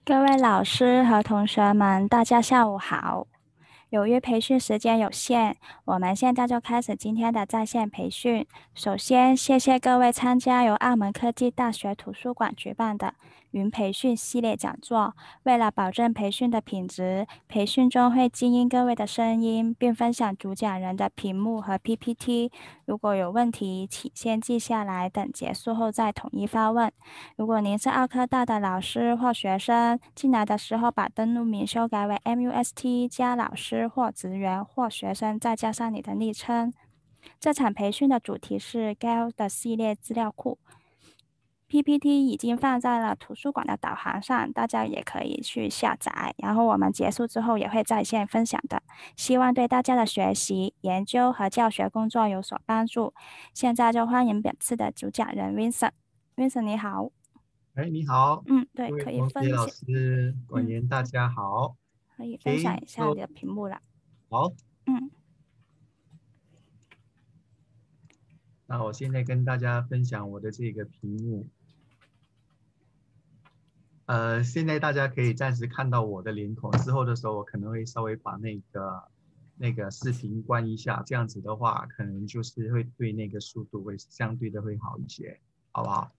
各位老师和同学们，大家下午好。由于培训时间有限，我们现在就开始今天的在线培训。首先，谢谢各位参加由澳门科技大学图书馆举办的云培训系列讲座。为了保证培训的品质，培训中会静音各位的声音，并分享主讲人的屏幕和 PPT。如果有问题，请先记下来，等结束后再统一发问。如果您是澳科大的老师或学生，进来的时候把登录名修改为 MUST 加老师或职员或学生，再加上你的昵称。这场培训的主题是 GAL 的系列资料库。PPT 已经放在了图书馆的导航上，大家也可以去下载。然后我们结束之后也会在线分享的，希望对大家的学习、研究和教学工作有所帮助。现在就欢迎本次的主讲人 Vincent。Vincent 你好。 哎，你好， 对， 各位可以同学、老分享， 师、管嗯， 员，大家好。 可以分享 OK， 一下你的屏幕了。 好， 嗯， 那我现在跟大家分享我的这个屏幕。现在大家可以暂时看到我的脸孔，之后的时候我可能会稍微把那个视频关一下，这样子的话，可能就是会对那个速度会相对的会好一些，好不好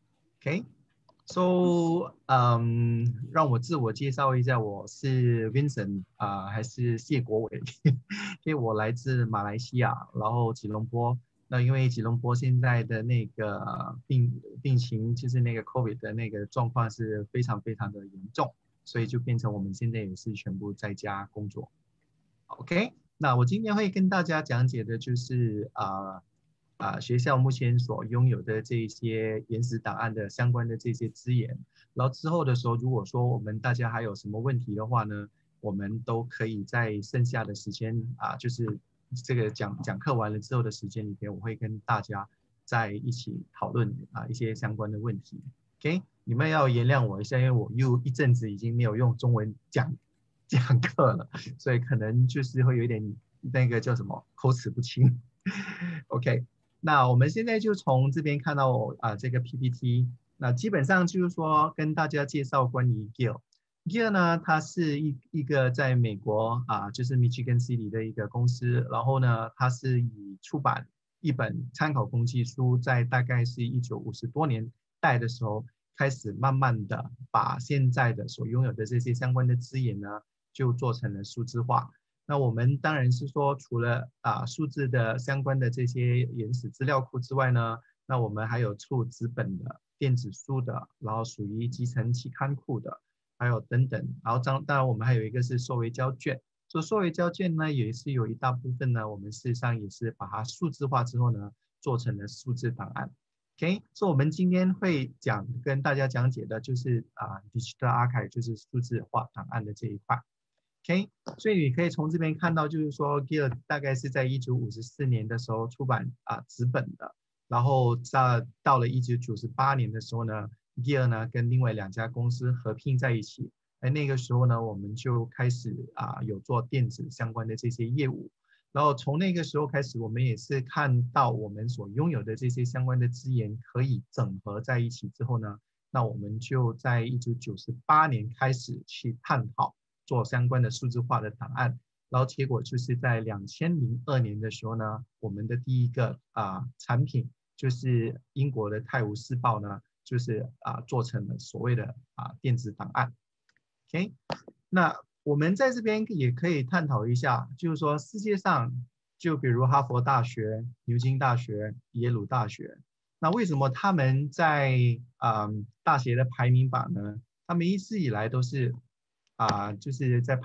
？OK，So，让我自我介绍一下，我是 Vincent 还是谢国伟？因为我来自马来西亚，然后吉隆坡。那因为吉隆坡现在的那个病情，就是那个 COVID 的那个状况是非常非常的严重，所以就变成我们现在也是全部在家工作。OK，那我今天会跟大家讲解的就是学校目前所拥有的这些原始档案的相关的这些资源，然后之后的时候，如果说我们大家还有什么问题的话呢，我们都可以在剩下的时间就是这个讲课完了之后的时间里边，我会跟大家在一起讨论一些相关的问题。OK，你们要原谅我一下，因为我又一阵子已经没有用中文讲课了。所以可能就是会有一点那个叫什么口齿不清。OK，那我们现在就从这边看到这个 PPT，那基本上就是说跟大家介绍关于 Gill。Gill 呢，它是一个在美国就是 Michigan City 的一个公司，然后呢，它是以出版一本参考工具书，在大概是1950多年代的时候，开始慢慢的把现在的所拥有的这些相关的资源呢，就做成了数字化。那我们当然是说，除了数字的相关的这些原始资料库之外呢，那我们还有出纸本的、电子书的，然后属于集成期刊库的，还有等等。然后当然我们还有一个是缩微胶卷。做缩微胶卷呢，也是有一大部分呢，我们事实上也是把它数字化之后呢，做成了数字档案。OK，所以我们今天会跟大家讲解的就是Digital Archive，就是数字化档案的这一块。OK，所以你可以从这边看到，就是说 Gill 大概是在1954年的时候出版纸本的，然后到了1998年的时候呢，Gill 呢跟另外2家公司合并在一起，而那个时候呢，我们就开始有做电子相关的这些业务，然后从那个时候开始，我们也是看到我们所拥有的这些相关的资源可以整合在一起之后呢，那我们就在1998年开始去探讨做相关的数字化的档案，然后结果就是在2002年的时候呢，我们的第一个产品就是英国的《泰晤士报》呢，就是做成了所谓的电子档案。OK，那我们在这边也可以探讨一下，就是说世界上就比如哈佛大学、牛津大学、耶鲁大学，那为什么他们在大学的排名榜呢？他们一直以来都是就是在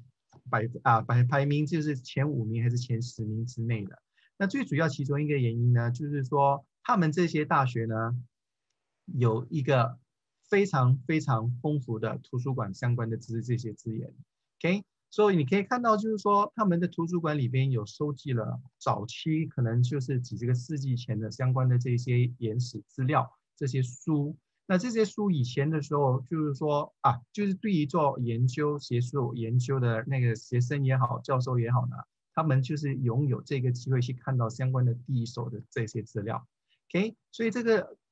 排名就是前5名还是前10名之内的。那最主要其中一个原因呢，就是说他们这些大学呢有一个非常非常丰富的图书馆相关的这些资源。OK，所以你可以看到，就是说他们的图书馆里边有收集了早期可能就是几个世纪前的相关的这些原始资料，这些书。那这些书以前的时候，就是说就是对于做学术研究的那个学生也好，教授也好呢，他们就是拥有这个机会去看到相关的第一手的这些资料。OK，所以这个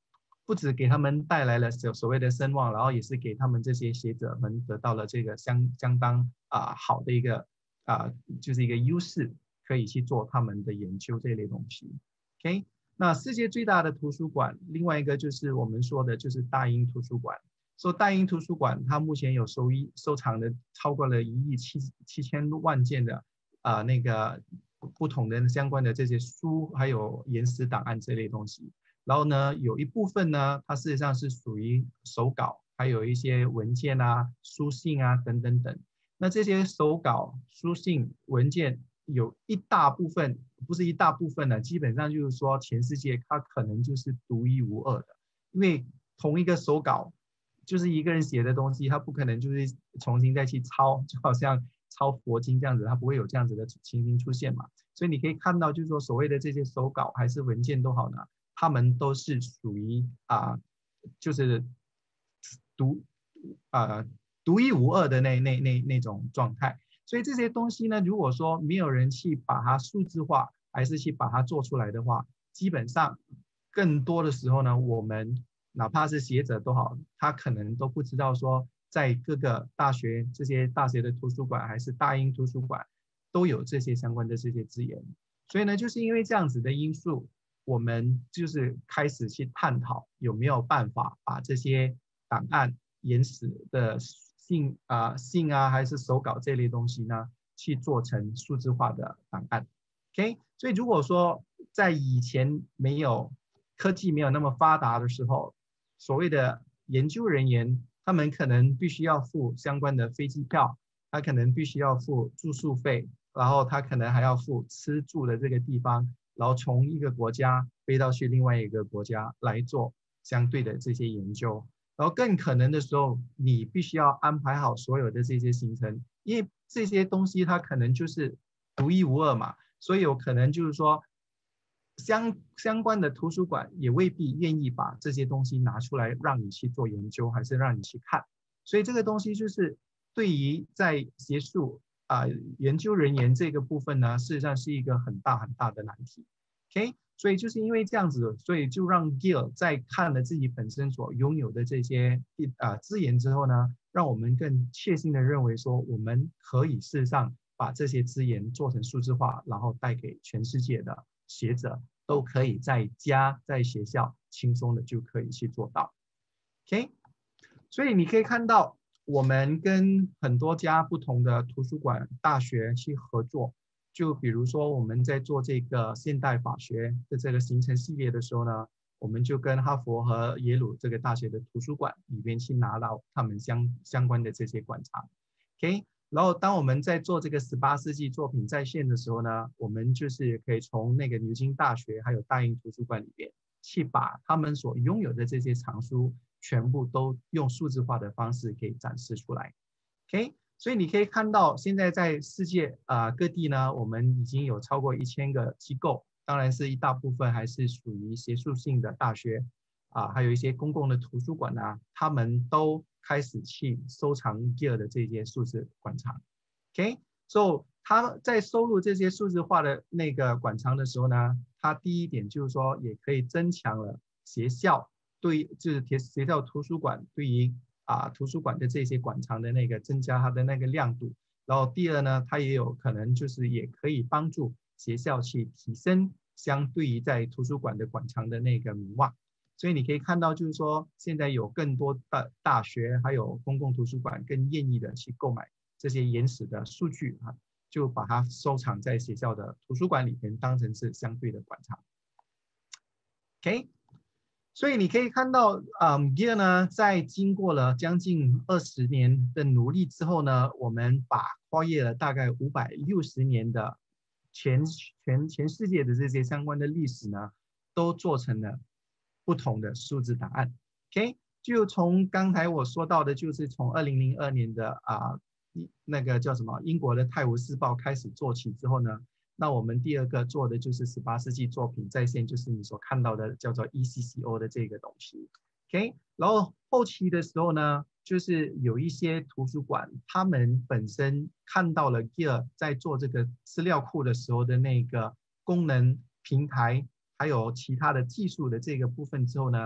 不止给他们带来了所谓的声望，然后也是给他们这些学者们得到了这个相当好的一个就是一个优势，可以去做他们的研究这类东西。OK， 那世界最大的图书馆，另外一个就是我们说的就是大英图书馆。说大英图书馆，它目前有收藏的超过了1亿7千万件的那个不同的相关的这些书，还有原始档案这类东西。然后呢，有一部分呢，它事实上是属于手稿，还有一些文件啊、书信啊等等等。那这些手稿、书信、文件有一大部分，不是一大部分呢，基本上就是说全世界它可能就是独一无二的，因为同一个手稿就是一个人写的东西，他不可能就是重新再去抄，就好像抄佛经这样子，它不会有这样子的情形出现嘛。所以你可以看到，就是说所谓的这些手稿还是文件都好呢，他们都是属于就是独一无二的那种状态。所以这些东西呢，如果说没有人去把它数字化，还是去把它做出来的话，基本上更多的时候呢，我们哪怕是学者都好，他可能都不知道说，在各个大学这些大学的图书馆还是大英图书馆都有这些相关的这些资源。所以呢，就是因为这样子的因素，我们就是开始去探讨有没有办法把这些档案、原始的信还是手稿这类东西呢，去做成数字化的档案。OK， 所以如果说在以前科技没有那么发达的时候，所谓的研究人员，他们可能必须要付相关的飞机票，他可能必须要付住宿费，然后他可能还要付吃住的这个地方，然后从一个国家飞到去另外一个国家来做相对的这些研究。然后更可能的时候，你必须要安排好所有的这些行程，因为这些东西它可能就是独一无二嘛，所以有可能就是说相关的图书馆也未必愿意把这些东西拿出来让你去做研究，还是让你去看。所以这个东西就是对于在学术研究人员这个部分呢，事实上是一个很大很大的难题。OK， 所以就是因为这样子，所以就让 Gill 在看了自己本身所拥有的这些资源之后呢，让我们更确信的认为说，我们可以事实上把这些资源做成数字化，然后带给全世界的学者都可以在家在学校轻松的就可以去做到。OK， 所以你可以看到，我们跟很多家不同的图书馆、大学去合作。就比如说我们在做这个现代法学的这个行程系列的时候呢，我们就跟哈佛和耶鲁这个大学的图书馆里边去拿到他们相关的这些馆藏。OK， 然后当我们在做这个18世纪作品再现的时候呢，我们就是可以从那个牛津大学还有大英图书馆里边去把他们所拥有的这些藏书全部都用数字化的方式给展示出来。OK， 所以你可以看到现在在世界各地呢，我们已经有超过1000个机构，当然是一大部分还是属于学术性的大学还有一些公共的图书馆啊，他们都开始去收藏 Gill 的这些数字馆藏。OK， 所以他在收录这些数字化的那个馆藏的时候呢，他第一点就是说也可以增强了学校就是学校图书馆对于图书馆的这些馆藏的那个增加它的那个亮度。然后第二呢，它也有可能就是也可以帮助学校去提升相对于在图书馆的馆藏的那个名望。所以你可以看到，就是说现在有更多的大学还有公共图书馆更愿意的去购买这些原始的数据就把它收藏在学校的图书馆里面，当成是相对的馆藏。OK， 所以你可以看到，Gill 呢，在经过了将近20年的努力之后呢，我们把跨越了大概560年的全世界的这些相关的历史呢，都做成了不同的数字档案。OK， 就从刚才我说到的，就是从2002年的那个叫什么英国的《泰晤士报》开始做起之后呢，那我们第二个做的就是18世纪作品再现，就是你所看到的叫做 ECCO 的这个东西。OK， 然后后期的时候呢，就是有一些图书馆，他们本身看到了 Gill 在做这个资料库的时候的那个功能平台，还有其他的技术的这个部分之后呢，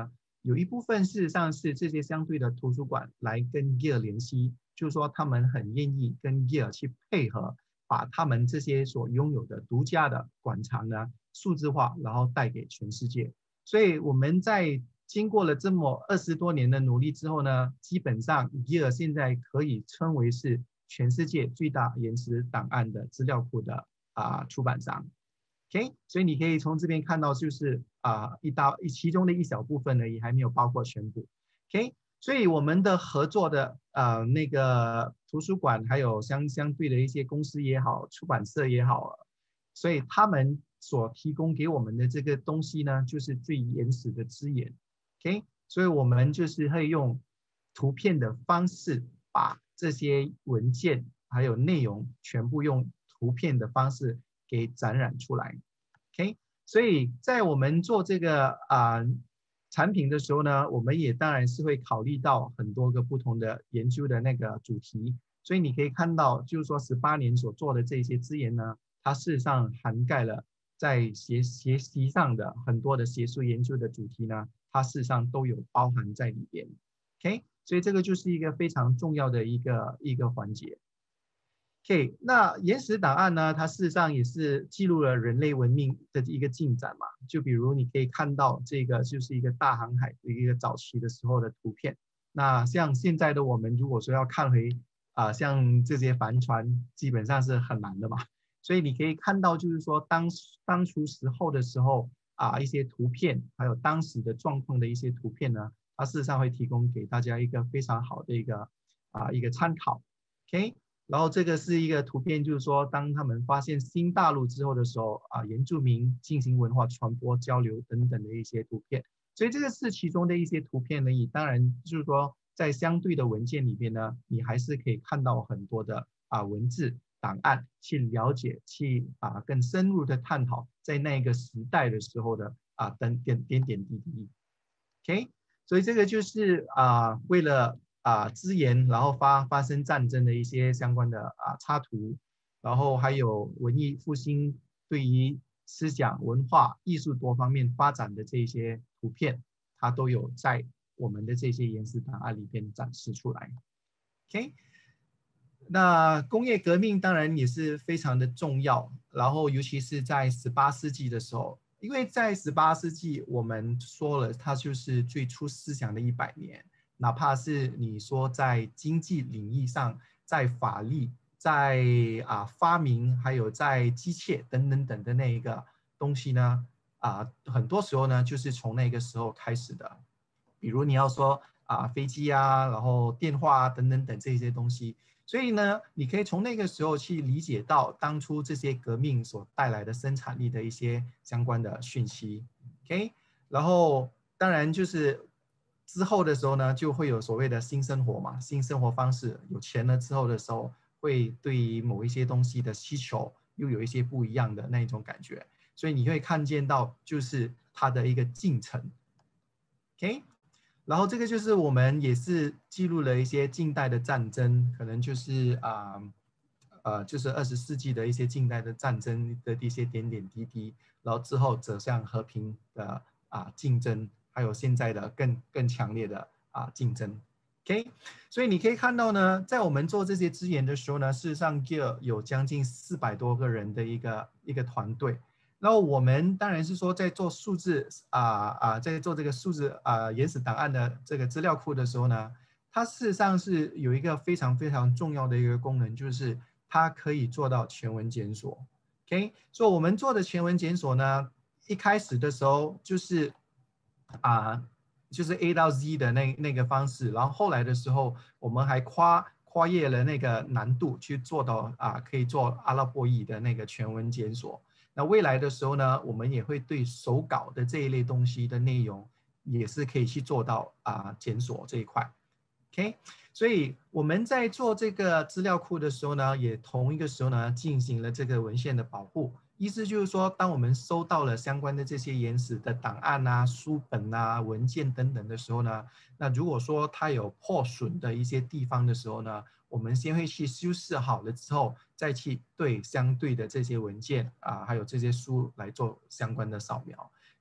有一部分事实上是这些相对的图书馆来跟 Gear 联系，就是说他们很愿意跟 Gear 去配合，把他们这些所拥有的独家的馆藏呢数字化，然后带给全世界。所以我们在经过了这么20多年的努力之后呢，基本上 Gear 现在可以称为是全世界最大延迟档案的资料库的出版商。OK， 所以你可以从这边看到，就是其中的一小部分呢，也还没有包括全部。OK， 所以我们的合作的那个图书馆，还有相对的一些公司也好，出版社也好，所以他们所提供给我们的这个东西呢，就是最原始的资源。OK， 所以我们就是会用图片的方式，把这些文件还有内容全部用图片的方式给展览出来。OK， 所以在我们做这个产品的时候呢，我们也当然是会考虑到很多个不同的研究的那个主题。所以你可以看到，就是说18年所做的这些资源呢，它事实上涵盖了在学习上的很多的学术研究的主题呢，它事实上都有包含在里边。OK， 所以这个就是一个非常重要的一个环节。OK， 那原始档案呢，它事实上也是记录了人类文明的一个进展嘛。就比如你可以看到这个就是一个大航海的一个早期的时候的图片。那像现在的我们，如果说要看回像这些帆船，基本上是很难的嘛。所以你可以看到，就是说当初时候的时候一些图片，还有当时的状况的一些图片呢，它事实上会提供给大家一个非常好的一个参考。OK。然后这个是一个图片，就是说当他们发现新大陆之后的时候原住民进行文化传播交流等等的一些图片。所以这个是其中的一些图片而已。当然就是说在相对的文件里边呢，你还是可以看到很多的文字档案，去了解，去更深入的探讨在那个时代的时候的点滴滴。OK， 所以这个就是为了资源，然后发生战争的一些相关的插图，然后还有文艺复兴对于思想、文化、艺术多方面发展的这些图片，它都有在我们的这些原始档案里边展示出来。OK， 那工业革命当然也是非常的重要，然后尤其是在18世纪的时候。因为在18世纪，我们说了，它就是最初思想的100年。哪怕是你说在经济领域上，在法律，在发明，还有在机械等等等的那一个东西呢，很多时候呢就是从那个时候开始的。比如你要说飞机然后电话等等等这些东西。所以呢，你可以从那个时候去理解到当初这些革命所带来的生产力的一些相关的讯息。OK， 然后当然就是之后的时候呢，就会有所谓的新生活嘛，新生活方式。有钱了之后的时候，会对于某一些东西的需求又有一些不一样的那种感觉。所以你会看见到就是它的一个进程。OK。然后这个就是我们也是记录了一些近代的战争，可能就是就是20世纪的一些近代的战争的一些点点滴滴，然后之后走向和平的竞争，还有现在的更强烈的竞争。OK， 所以你可以看到呢，在我们做这些资源的时候呢，事实上 Gear 有将近400多个人的一个团队。然后我们当然是说，在做数字在做这个数字原始档案的这个资料库的时候呢，它事实上是有一个非常非常重要的一个功能，就是它可以做到全文检索。OK， 所以我们做的全文检索呢，一开始的时候就是就是 A 到 Z 的那个方式，然后后来的时候，我们还跨越了那个难度去做到可以做阿拉伯语的那个全文检索。那未来的时候呢，我们也会对手稿的这一类东西的内容，也是可以去做到检索这一块。OK， 所以我们在做这个资料库的时候呢，也同一个时候呢进行了这个文献的保护。意思就是说，当我们收到了相关的这些原始的档案书本文件等等的时候呢，那如果说它有破损的一些地方的时候呢，我们先会去修饰好了之后，再去对相对的这些文件还有这些书来做相关的扫描。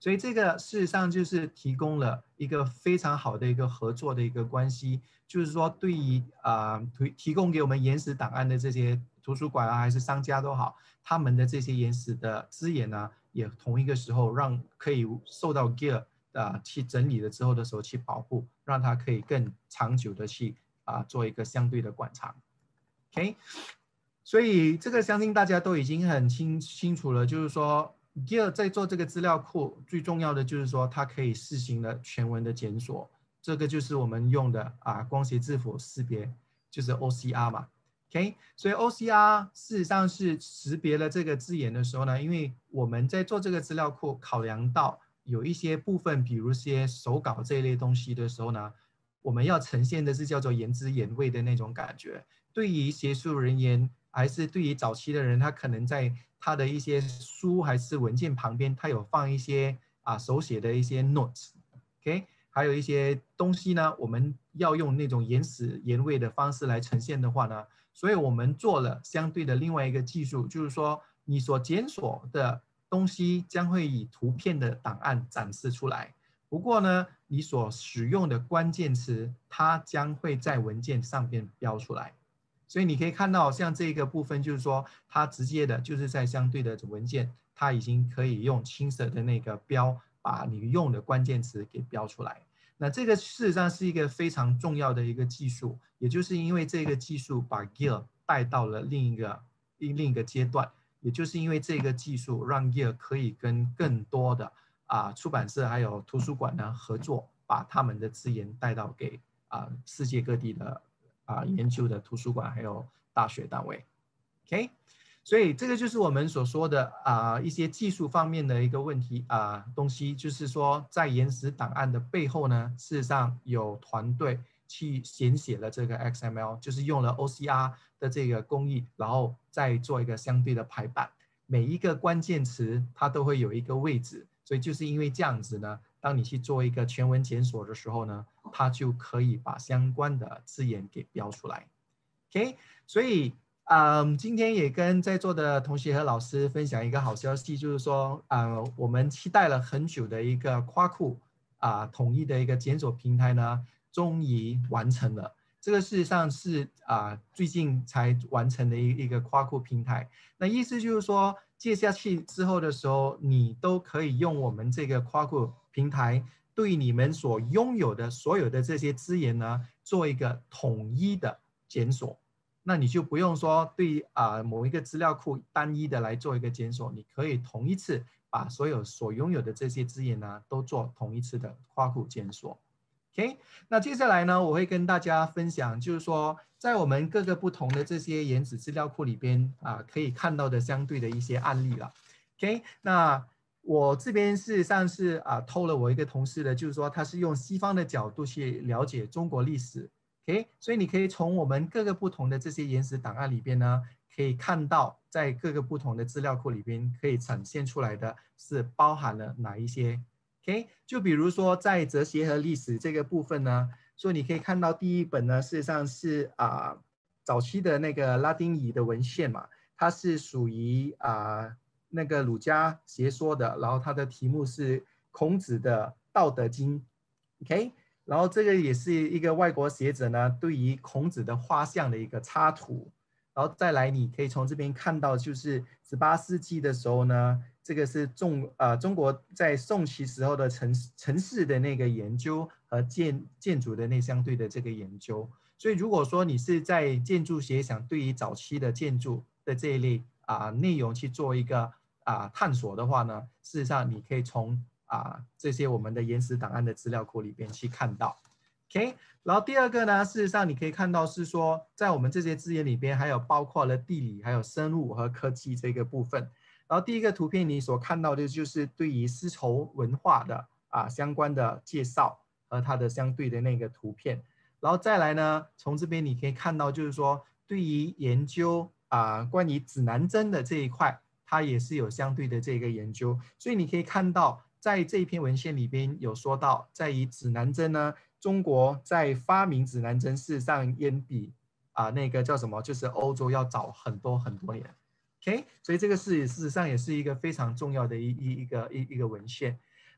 所以这个事实上就是提供了一个非常好的一个合作的一个关系，就是说对于提供给我们原始档案的这些图书馆啊还是商家都好，他们的这些原始的资源呢，也同一个时候可以受到 GEAR 去整理了之后的时候去保护，让它可以更长久的去做一个相对的馆藏。OK， 所以这个相信大家都已经很清楚了，就是说 GEAR 在做这个资料库最重要的就是说它可以实行了全文的检索，这个就是我们用的光学字符识别，就是 OCR 嘛。OK， 所以 OCR 事实上是识别了这个字眼的时候呢，因为我们在做这个资料库考量到有一些部分，比如些手稿这一类东西的时候呢，我们要呈现的是叫做原汁原味的那种感觉。对于学术人员还是对于早期的人，他可能在他的一些书还是文件旁边，他有放一些手写的一些 notes，OK， 还有一些东西呢，我们要用那种原始原味的方式来呈现的话呢，所以我们做了相对的另外一个技术，就是说你所检索的东西将会以图片的档案展示出来。不过呢，你所使用的关键词，它将会在文件上面标出来。所以你可以看到，像这个部分，就是说它直接的就是在相对的文件，它已经可以用青色的那个标，把你用的关键词给标出来。那这个事实上是一个非常重要的一个技术，也就是因为这个技术把 GEAR 带到了另一个阶段，也就是因为这个技术让 GEAR 可以跟更多的出版社还有图书馆呢合作，把他们的资源带到给世界各地的研究的图书馆还有大学单位。OK， 所以这个就是我们所说的一些技术方面的一个问题东西，就是说在原始档案的背后呢，事实上有团队去编写了这个 XML， 就是用了 OCR 的这个工艺，然后再做一个相对的排版，每一个关键词它都会有一个位置，所以就是因为这样子呢，当你去做一个全文检索的时候呢，它就可以把相关的字眼给标出来。OK， 所以今天也跟在座的同学和老师分享一个好消息，就是说我们期待了很久的一个跨库统一的一个检索平台呢，终于完成了。这个事实上是最近才完成的一个跨库平台。那意思就是说，接下去之后的时候，你都可以用我们这个跨库平台，对你们所拥有的所有的这些资源呢，做一个统一的检索。那你就不用说对某一个资料库单一的来做一个检索，你可以同一次把所有所拥有的这些资源呢，都做同一次的跨库检索。OK， 那接下来呢，我会跟大家分享，就是说，在我们各个不同的这些原始资料库里边可以看到的相对的一些案例了。OK， 那我这边事实上是偷了我一个同事的，就是说他是用西方的角度去了解中国历史。OK， 所以你可以从我们各个不同的这些原始档案里边呢，可以看到在各个不同的资料库里边可以展现出来的是包含了哪一些。OK， 就比如说在哲学和历史这个部分呢，所以你可以看到第一本呢，事实上是早期的那个拉丁语的文献嘛，它是属于那个儒家学说的，然后它的题目是孔子的《道德经》，OK， 然后这个也是一个外国学者呢对于孔子的画像的一个插图，然后再来你可以从这边看到，就是18世纪的时候呢。这个是中国在宋齐时候的城市的那个研究和建筑的那相对的这个研究，所以如果说你是在建筑学想对于早期的建筑的这一类内容去做一个探索的话呢，事实上你可以从这些我们的原始档案的资料库里边去看到。OK， 然后第二个呢，事实上你可以看到是说，在我们这些资源里边，还有包括了地理、还有生物和科技这个部分。然后第一个图片你所看到的就是对于丝绸文化的相关的介绍和它的相对的那个图片，然后再来呢，从这边你可以看到就是说对于研究关于指南针的这一块，它也是有相对的这个研究，所以你可以看到在这一篇文献里边有说到，在于指南针呢，中国在发明指南针事实上远比那个叫什么，就是欧洲要早很多很多年。OK， 所以这个事实上也是一个非常重要的一个文献。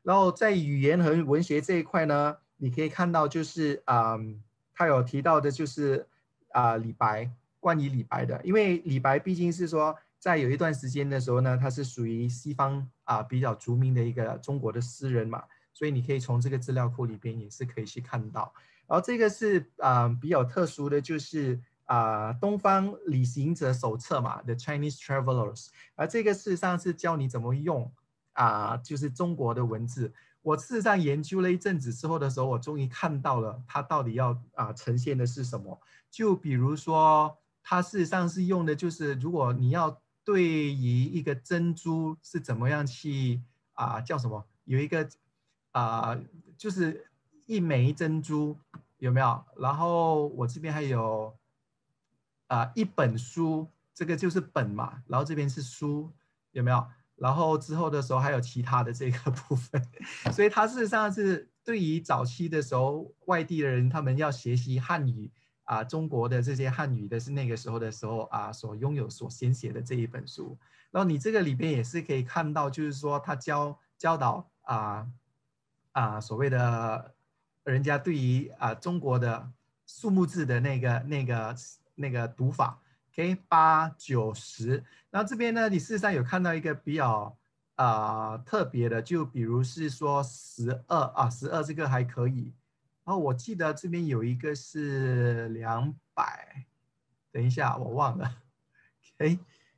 然后在语言和文学这一块呢，你可以看到就是他有提到的就是李白，关于李白的，因为李白毕竟是说在有一段时间的时候呢，他是属于西方比较著名的一个中国的诗人嘛，所以你可以从这个资料库里边也是可以去看到。然后这个是比较特殊的，就是东方旅行者手册嘛，The Chinese Travelers，而这个事实上是教你怎么用就是中国的文字。我事实上研究了一阵子之后的时候，我终于看到了它到底要呈现的是什么。就比如说，它事实上是用的就是，如果你要对于一个珍珠是怎么样去叫什么？有一个就是一枚珍珠有没有？然后我这边还有一本书，这个就是本嘛，然后这边是书有没有？然后之后的时候还有其他的这个部分，所以它事实上是对于早期的时候外地的人，他们要学习汉语中国的这些汉语的是那个时候的时候所拥有所先写的这一本书。然后你这个里边也是可以看到，就是说他教导所谓的人家对于中国的数目字的那个读法。OK， 8、9、10。然后这边呢，你事实上有看到一个比较特别的，就比如是说1212这个还可以。然后我记得这边有一个是200，等一下我忘了。OK，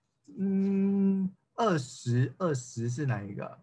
20是哪一个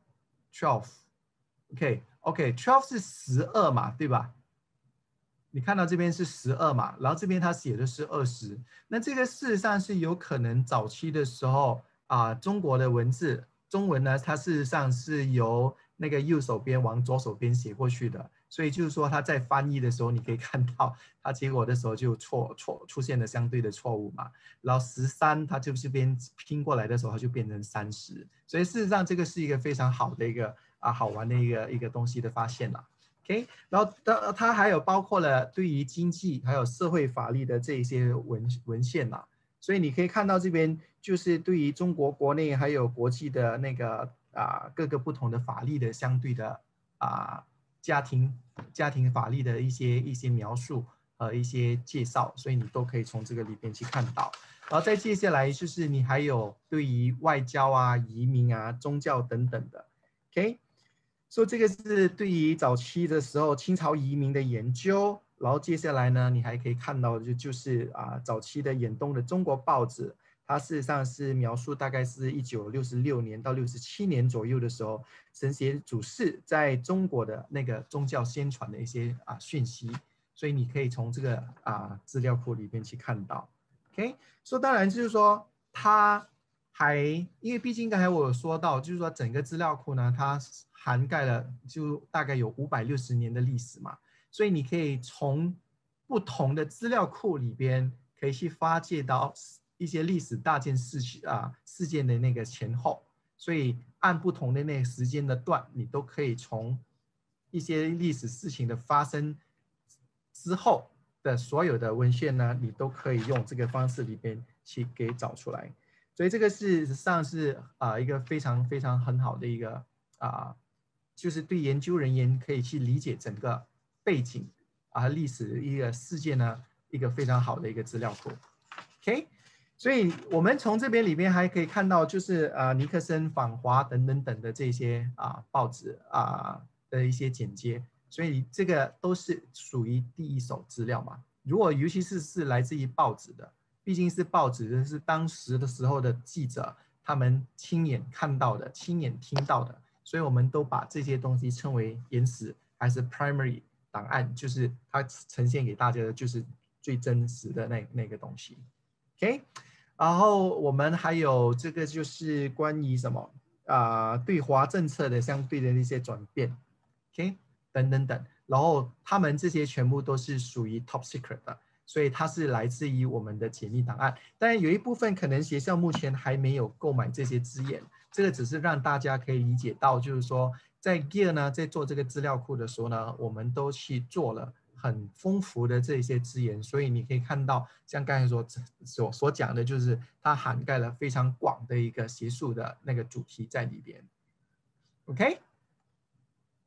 ？12。OK， 是12嘛，对吧？你看到这边是12嘛，然后这边他写的是20，那这个事实上是有可能早期的时候中国的文字中文呢，它事实上是由那个右手边往左手边写过去的，所以就是说他在翻译的时候，你可以看到他结果的时候就出现了相对的错误嘛，然后13它就是边拼过来的时候，它就变成30，所以事实上这个是一个非常好的一个好玩的一个东西的发现了。OK， 然后它还有包括了对于经济还有社会法律的这一些文献啦，所以你可以看到这边就是对于中国国内还有国际的那个各个不同的法律的相对的家庭法律的一些描述和一些介绍，所以你都可以从这个里边去看到。然后再接下来就是你还有对于外交移民宗教等等的 ，OK。所以这个是对于早期的时候清朝移民的研究，然后接下来呢，你还可以看到就是早期的远东的中国报纸，它事实上是描述大概是1966年到67年左右的时候，神贤主事在中国的那个宗教宣传的一些讯息，所以你可以从这个资料库里面去看到。OK， 所以当然就是说它。因为毕竟刚才我有说到，就是说整个资料库呢，它涵盖了就大概有560年的历史嘛，所以你可以从不同的资料库里边，可以去发掘到一些历史大件事件的那个前后，所以按不同的那个时间的段，你都可以从一些历史事情的发生之后的所有的文献呢，你都可以用这个方式里边去给找出来。所以这个事实上是一个非常非常很好的一个就是对研究人员可以去理解整个背景历史的一个事件呢，一个非常好的一个资料库。OK， 所以我们从这边里面还可以看到，就是尼克森访华等等等的这些报纸的一些简介，所以这个都是属于第一手资料嘛。如果尤其是来自于报纸的。毕竟是报纸，是当时的时候的记者，他们亲眼看到的、亲眼听到的，所以我们都把这些东西称为原始还是 primary 档案，就是它呈现给大家的就是最真实的那个东西。OK， 然后我们还有这个就是关于什么对华政策的相对的一些转变 ，OK， 等等等，然后他们这些全部都是属于 top secret 的。所以它是来自于我们的解密档案，但有一部分可能学校目前还没有购买这些资源，这个只是让大家可以理解到，就是说在 Gear 呢，在做这个资料库的时候呢，我们都去做了很丰富的这些资源，所以你可以看到，像刚才所讲的，就是它涵盖了非常广的一个学术的那个主题在里边。OK。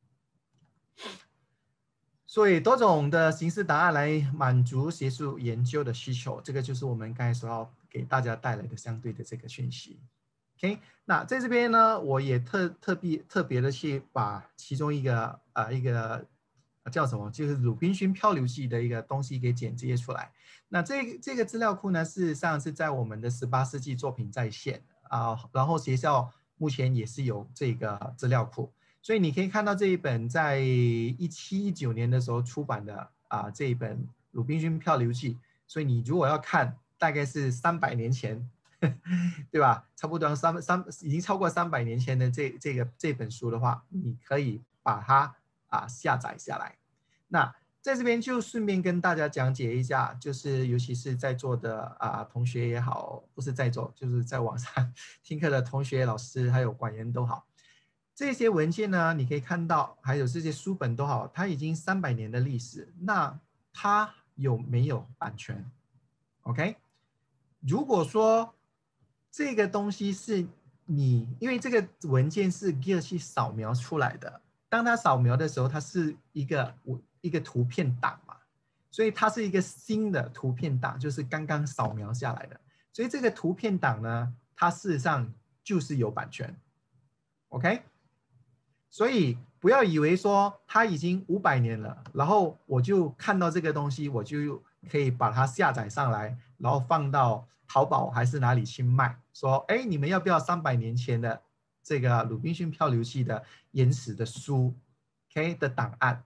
所以多种的形式档案来满足学术研究的需求，这个就是我们刚才所要给大家带来的相对的这个讯息。OK， 那在这边呢，我也特别的去把其中一个叫什么，就是鲁滨逊漂流记的一个东西给剪接出来。那这个资料库呢，事实上是在我们的18世纪作品在线然后学校目前也是有这个资料库。所以你可以看到这一本在17、19年的时候出版的这一本《鲁滨逊漂流记》，所以你如果要看，大概是300年前，对吧？差不多已经超过300年前的这本书的话，你可以把它下载下来。那在这边就顺便跟大家讲解一下，就是尤其是在座的同学也好，不是在座，就是在网上听课的同学、老师还有管员都好。这些文件呢，你可以看到，还有这些书本都好，它已经300年的历史，那它有没有版权 ？OK， 如果说这个东西是因为这个文件是 Gear 去扫描出来的，当它扫描的时候，它是一个图片档嘛，所以它是一个新的图片档，就是刚刚扫描下来的，所以这个图片档呢，它事实上就是有版权 ，OK。所以不要以为说它已经500年了，然后我就看到这个东西，我就可以把它下载上来，然后放到淘宝还是哪里去卖，说，哎，你们要不要300年前的这个鲁滨逊漂流记的原始的书 ，OK 的档案，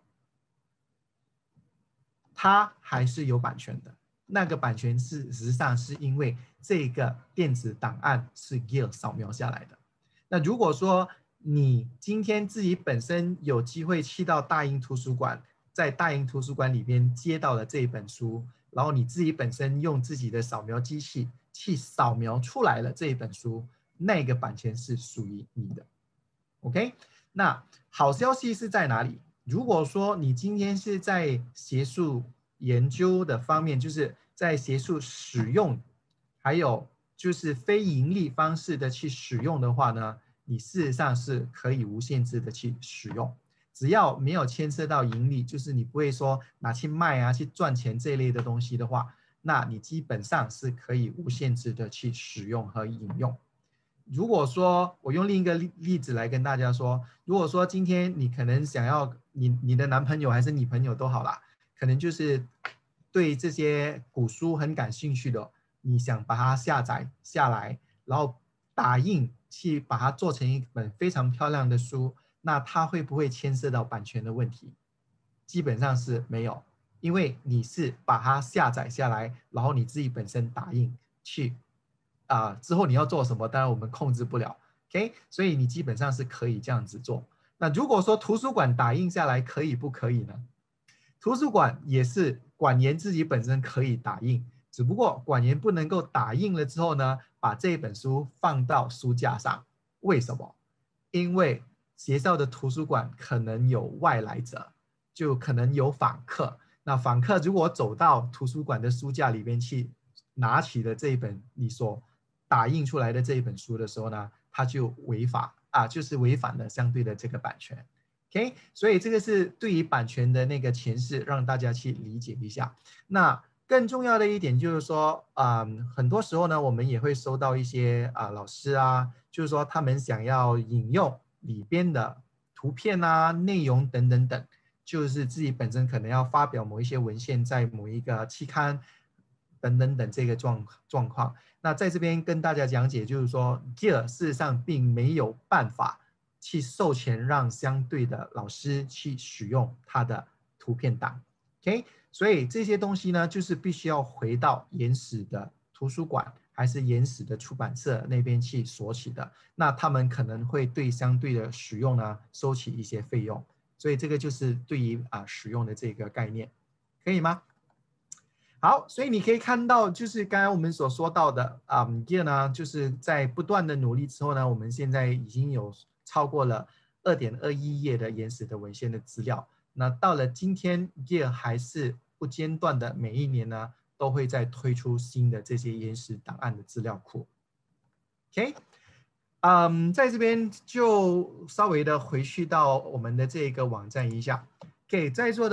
它还是有版权的。那个版权事实上是因为这个电子档案是 Gear 扫描下来的。那如果说你今天自己本身有机会去到大英图书馆，在大英图书馆里边接到了这一本书，然后你自己本身用自己的扫描机器去扫描出来了这一本书，那个版权是属于你的。OK， 那好消息是在哪里？如果说你今天是在学术研究的方面，就是在学术使用，还有就是非盈利方式的去使用的话呢，你事实上是可以无限制的去使用，只要没有牵涉到盈利，就是你不会说拿去卖去赚钱这一类的东西的话，那你基本上是可以无限制的去使用和引用。如果说我用另一个例子来跟大家说，如果说今天你可能想要你的男朋友还是女朋友都好啦，可能就是对这些古书很感兴趣的，你想把它下载下来，然后打印去把它做成一本非常漂亮的书，那它会不会牵涉到版权的问题？基本上是没有，因为你是把它下载下来，然后你自己本身打印去之后你要做什么，当然我们控制不了 ，OK， 所以你基本上是可以这样子做。那如果说图书馆打印下来可以不可以呢？图书馆也是馆员自己本身可以打印，只不过馆员不能够打印了之后呢，把这本书放到书架上。为什么？因为学校的图书馆可能有外来者，就可能有访客。那访客如果走到图书馆的书架里边去，拿起了这一本你所打印出来的这一本书的时候呢，他就违法就是违反了相对的这个版权。OK， 所以这个是对于版权的那个诠释，让大家去理解一下。那更重要的一点就是说，很多时候呢，我们也会收到一些老师就是说他们想要引用里边的图片内容等等等，就是自己本身可能要发表某一些文献在某一个期刊等等等这个状况。那在这边跟大家讲解，就是说 Gear 事实上并没有办法去授权让相对的老师去使用他的图片档 ，OK， 所以这些东西呢，就是必须要回到原始的图书馆还是原始的出版社那边去索取的，那他们可能会对相对的使用呢收取一些费用，所以这个就是对于使用的这个概念，可以吗？好，所以你可以看到，就是刚刚我们所说到的Gear 呢，就是在不断的努力之后呢，我们现在已经有超过了2.21页的原始的文献的资料。那到了今天 ，Gear 还是不间断的，每一年呢都会再推出新的这些原始档案的资料库。OK， 在这边就稍微的回去到我们的这个网站一下。OK， 在座的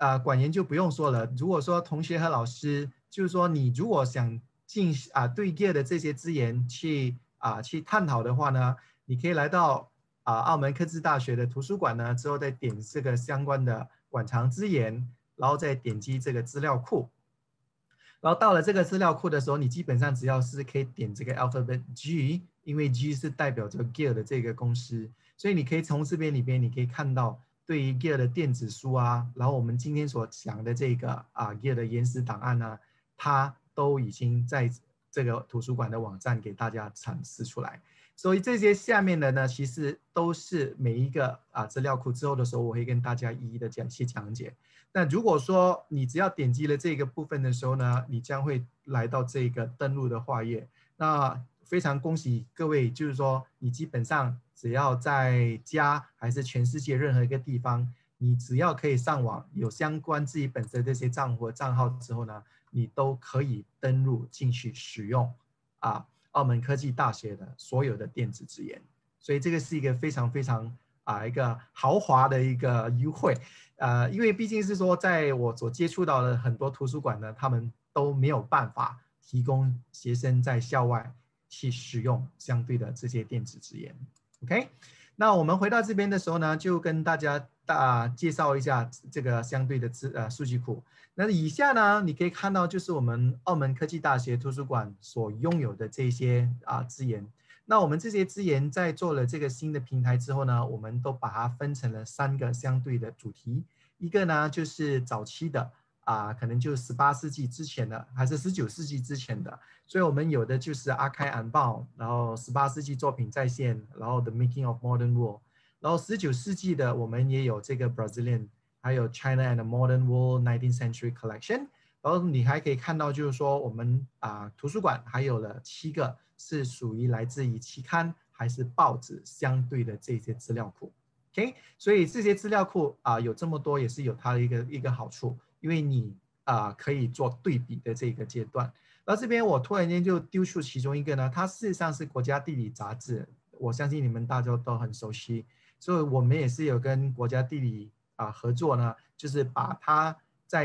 管研就不用说了。如果说同学和老师，就是说你如果想对 Gear 的这些资源去探讨的话呢，你可以来到澳门科技大学的图书馆呢，之后再点这个相关的馆藏资源，然后再点击这个资料库。然后到了这个资料库的时候，你基本上只要是可以点这个 alphabet G， 因为 G 是代表着 Gear 的这个公司，所以你可以从这边里边你可以看到对于 Gear 的电子书啊，然后我们今天所讲的这个Gear 的原始档案呢，它都已经在这个图书馆的网站给大家展示出来。所以这些下面的呢，其实都是每一个资料库之后的时候，我会跟大家一一的讲解。那如果说你只要点击了这个部分的时候呢，你将会来到这个登录的画页。那非常恭喜各位，就是说你基本上只要在家还是全世界任何一个地方，你只要可以上网，有相关自己本身这些账户账号之后呢，你都可以登录进去使用澳门科技大学的所有的电子资源。所以这个是一个非常一个豪华的一个优惠。因为毕竟是说，在我所接触到的很多图书馆呢，他们都没有办法提供学生在校外去使用相对的这些电子资源。OK， 那我们回到这边的时候呢，就跟大家介绍一下这个相对的数据库。那以下呢，你可以看到就是我们澳门科技大学图书馆所拥有的这些资源。那我们这些资源在做了这个新的平台之后呢，我们都把它分成了3个相对的主题。一个呢就是早期的可能就18世纪之前的，还是19世纪之前的。所以我们有的就是阿开安报，然后18世纪作品再现，然后 The Making of Modern World， 然后19世纪的我们也有这个 Brazilian， 还有 China and the Modern World 19th Century Collection。然后你还可以看到，就是说我们图书馆还有了7个是属于来自于期刊还是报纸相对的这些资料库。OK， 所以这些资料库有这么多，也是有它的一个好处，因为你可以做对比的这个阶段。然后这边我突然间就丢出其中一个呢，它事实上是国家地理杂志，我相信你们大家都很熟悉，所以我们也是有跟国家地理合作呢，就是把它在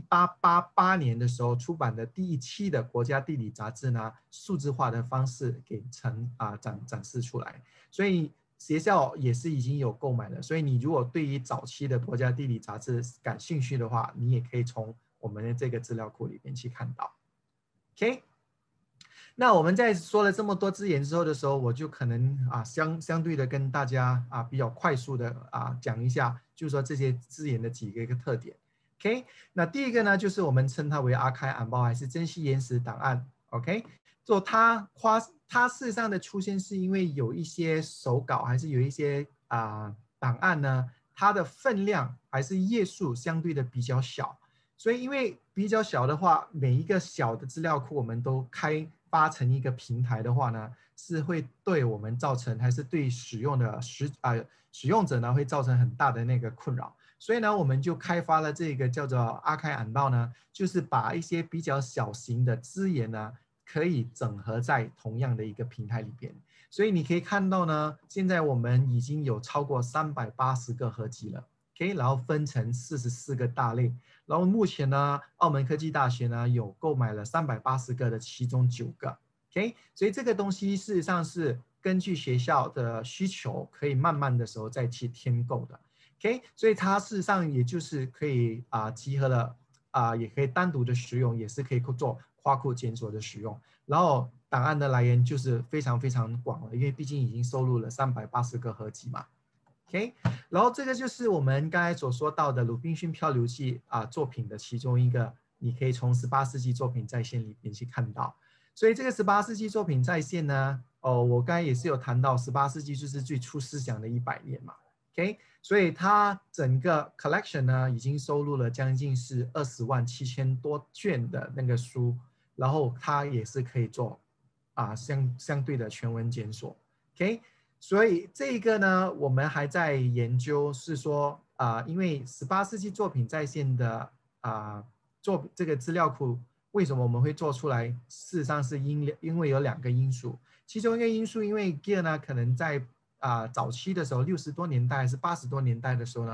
1888年的时候出版的第1期的国家地理杂志呢，数字化的方式给展示出来，所以学校也是已经有购买了。所以你如果对于早期的国家地理杂志感兴趣的话，你也可以从我们的这个资料库里面去看到。OK， 那我们在说了这么多资源之后的时候，我就可能相对的跟大家比较快速的讲一下，就是说这些资源的几个特点。OK， 那第一个呢，就是我们称它为阿开安报还是珍稀原始档案。OK， 做它事实上的出现是因为有一些手稿还是有一些档案呢，它的分量还是页数相对的比较小。所以因为比较小的话，每一个小的资料库我们都开发成一个平台的话呢，是会对我们造成还是对使用者呢会造成很大的那个困扰。所以呢，我们就开发了这个叫做阿开安报呢，就是把一些比较小型的资源呢，可以整合在同样的一个平台里边。所以你可以看到呢，现在我们已经有超过380个合集了。OK， 然后分成44个大类，然后目前呢，澳门科技大学呢有购买了380个的其中9个。OK， 所以这个东西事实上是根据学校的需求，可以慢慢的时候再去添购的。OK， 所以它事实上也就是可以集合了也可以单独的使用，也是可以做跨库检索的使用。然后档案的来源就是非常广了，因为毕竟已经收录了380个合集嘛。OK， 然后这个就是我们刚才所说到的《鲁滨逊漂流记》作品的其中一个，你可以从18世纪作品再现里面去看到。所以这个18世纪作品再现呢，我刚才也是有谈到18世纪就是最初思想的100年嘛。OK， 所以它整个 collection 呢已经收录了将近是20万7千多卷的那个书，然后它也是可以做相对的全文检索。OK。所以这个呢，我们还在研究，是说因为18世纪作品在线的做这个资料库，为什么我们会做出来？事实上是因为有2个因素，其中一个因素，因为 Gear 呢可能在早期的时候，60多年代还是80多年代的时候呢，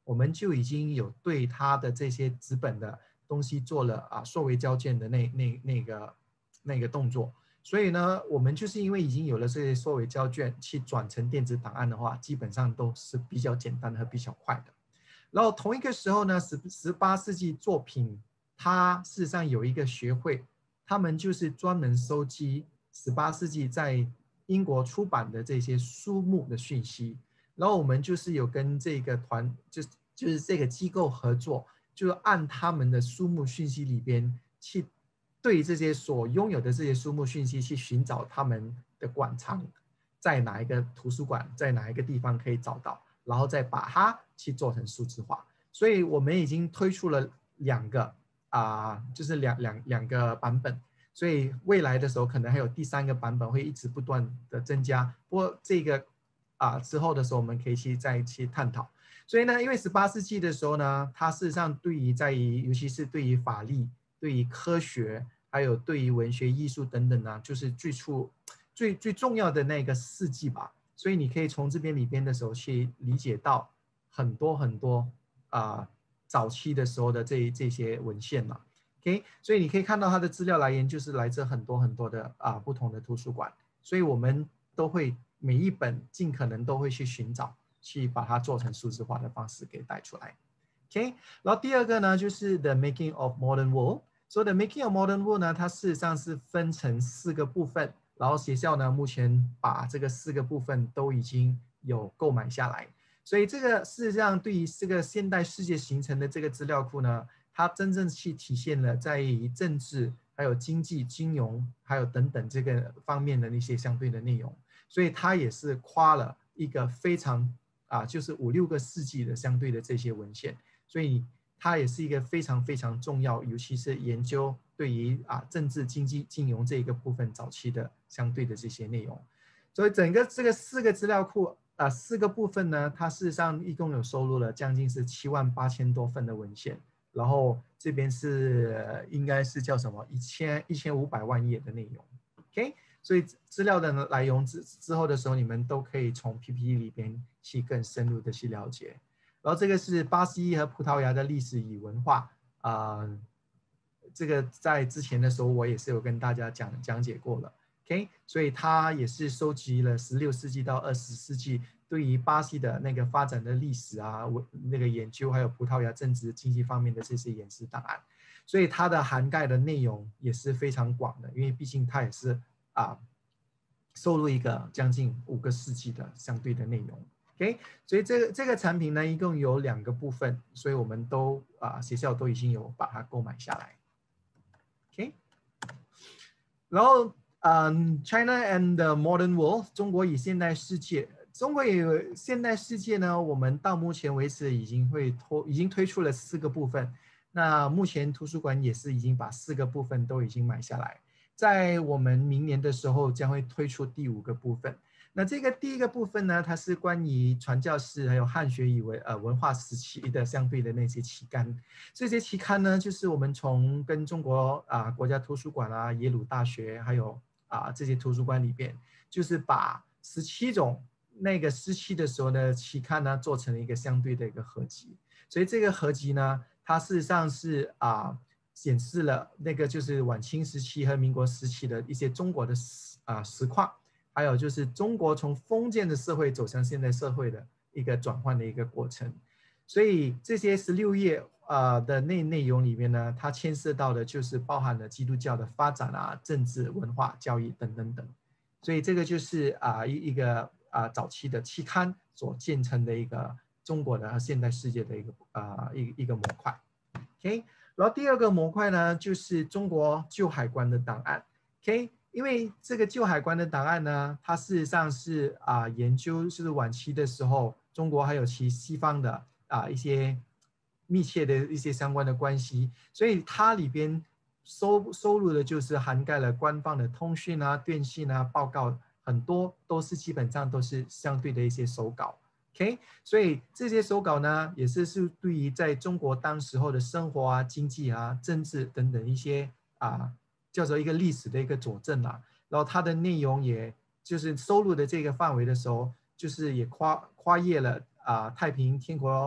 我们就已经有对它的这些纸本的东西做了缩微交卷的那个动作。所以呢，我们就是因为已经有了这些缩微胶卷，去转成电子档案的话，基本上都是比较简单和比较快的。然后同一个时候呢，18世纪作品，它事实上有一个学会，他们就是专门收集18世纪在英国出版的这些书目的讯息。然后我们就是有跟这个就是这个机构合作，就按他们的书目讯息里边去对这些所拥有的这些书目讯息去寻找他们的馆藏在哪一个图书馆，在哪一个地方可以找到，然后再把它去做成数字化。所以我们已经推出了两个就是两个版本，所以未来的时候可能还有第3个版本会一直不断的增加。不过这个之后的时候我们可以再去探讨。所以呢，因为18世纪的时候呢，它事实上对于尤其是对于法律、对于科学，还有对于文学艺术等等呢，就是最重要的那个世纪吧。所以你可以从这边里边的时候去理解到很多早期的时候的这些文献嘛。OK， 所以你可以看到它的资料来源就是来自很多的不同的图书馆，所以我们都会每一本尽可能都会去寻找，去把它做成数字化的方式给带出来。OK， 然后第二个呢就是 The Making of Modern World。所以 The Making of Modern World 呢，它事实上是分成4个部分，然后学校呢目前把这个4个部分都已经有购买下来。所以这个事实上对于这个现代世界形成的这个资料库呢，它真正去体现了在于政治、还有经济、金融，还有等等这个方面的那些相对的内容。所以它也是跨了一个非常就是5、6个世纪的相对的这些文献。所以它也是一个非常重要，尤其是研究对于政治、经济、金融这一个部分早期的相对的这些内容。所以整个这个4个资料库4个部分呢，它事实上一共有收录了将近是78000多份的文献，然后这边是应该是叫什么1500万页的内容。OK， 所以资料的来源之后的时候，你们都可以从 PPT 里边去更深入的去了解。然后这个是巴西和葡萄牙的历史与文化这个在之前的时候我也是有跟大家讲解过了。OK， 所以它也是收集了16世纪到20世纪对于巴西的那个发展的历史那个研究，还有葡萄牙政治经济方面的这些演示档案。所以它的涵盖的内容也是非常广的，因为毕竟它也是收录一个将近5个世纪的相对的内容。OK， 所以这个产品呢，一共有2个部分，所以我们都学校都已经有把它购买下来。OK， 然后China and the Modern World， 中国与现代世界。中国与现代世界呢，我们到目前为止已经推出了4个部分。那目前图书馆也是已经把4个部分都已经买下来，在我们明年的时候将会推出第5个部分。那这个第1个部分呢，它是关于传教士还有汉学与文化时期的相对的那些期刊。这些期刊呢，就是我们跟中国国家图书馆耶鲁大学还有这些图书馆里边，就是把17种那个时期的时候的期刊呢，做成了一个相对的一个合集。所以这个合集呢，它事实上是显示了那个就是晚清时期和民国时期的一些中国的实况。还有就是中国从封建的社会走向现代社会的一个转换的一个过程。所以这些16页的内容里面呢，它牵涉到的就是包含了基督教的发展政治、文化、教育等等等。所以这个就是一个早期的期刊所建成的一个中国的现代世界的一个模块。OK， 然后第2个模块呢，就是中国旧海关的档案。OK， 因为这个旧海关的档案呢，它事实上是研究是晚期的时候，中国还有其西方的一些密切的一些相关的关系，所以它里边收录的就是涵盖了官方的通讯电信报告，很多都是基本上都是相对的一些手稿。OK， 所以这些手稿呢，也是对于在中国当时候的生活经济政治等等一些叫做一个历史的一个佐证然后它的内容也就是收录的这个范围的时候，就是也跨越了太平天国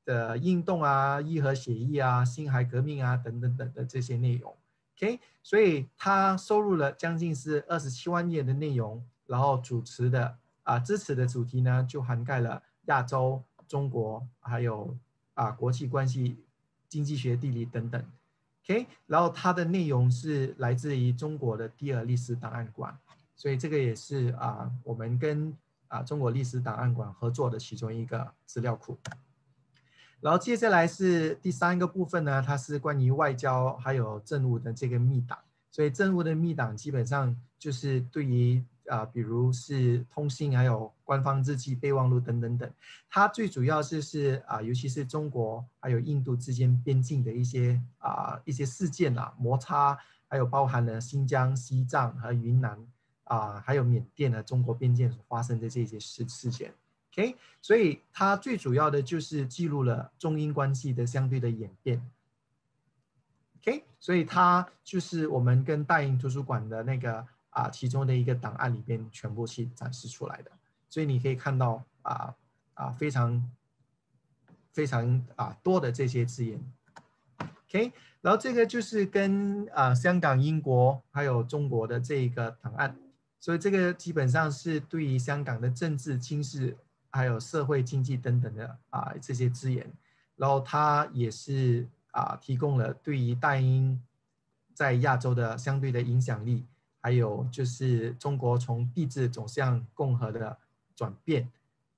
的运动啊、义和协议啊、辛亥革命啊等等等的这些内容。OK， 所以他收录了将近是27万页的内容，然后支持的主题呢就涵盖了亚洲、中国，还有国际关系、经济学、地理等等。OK， 然后它的内容是来自于中国的第2历史档案馆，所以这个也是我们跟中国历史档案馆合作的其中一个资料库。然后接下来是第3个部分呢，它是关于外交还有政务的这个密档。所以政务的密档基本上就是对于比如是通信还有官方日记、备忘录等等等，它最主要是尤其是中国还有印度之间边境的一些事件摩擦，还有包含了新疆、西藏和云南还有缅甸的中国边界所发生的这些事件。OK， 所以它最主要的就是记录了中英关系的相对的演变。OK， 所以它就是我们跟大英图书馆的那个其中的一个档案里边全部去展示出来的。所以你可以看到非常非常多的这些字眼。OK， 然后这个就是跟香港、英国还有中国的这个档案。所以这个基本上是对于香港的政治、军事还有社会经济等等的这些资源，然后它也是提供了对于大英在亚洲的相对的影响力，还有就是中国从帝制走向共和的转变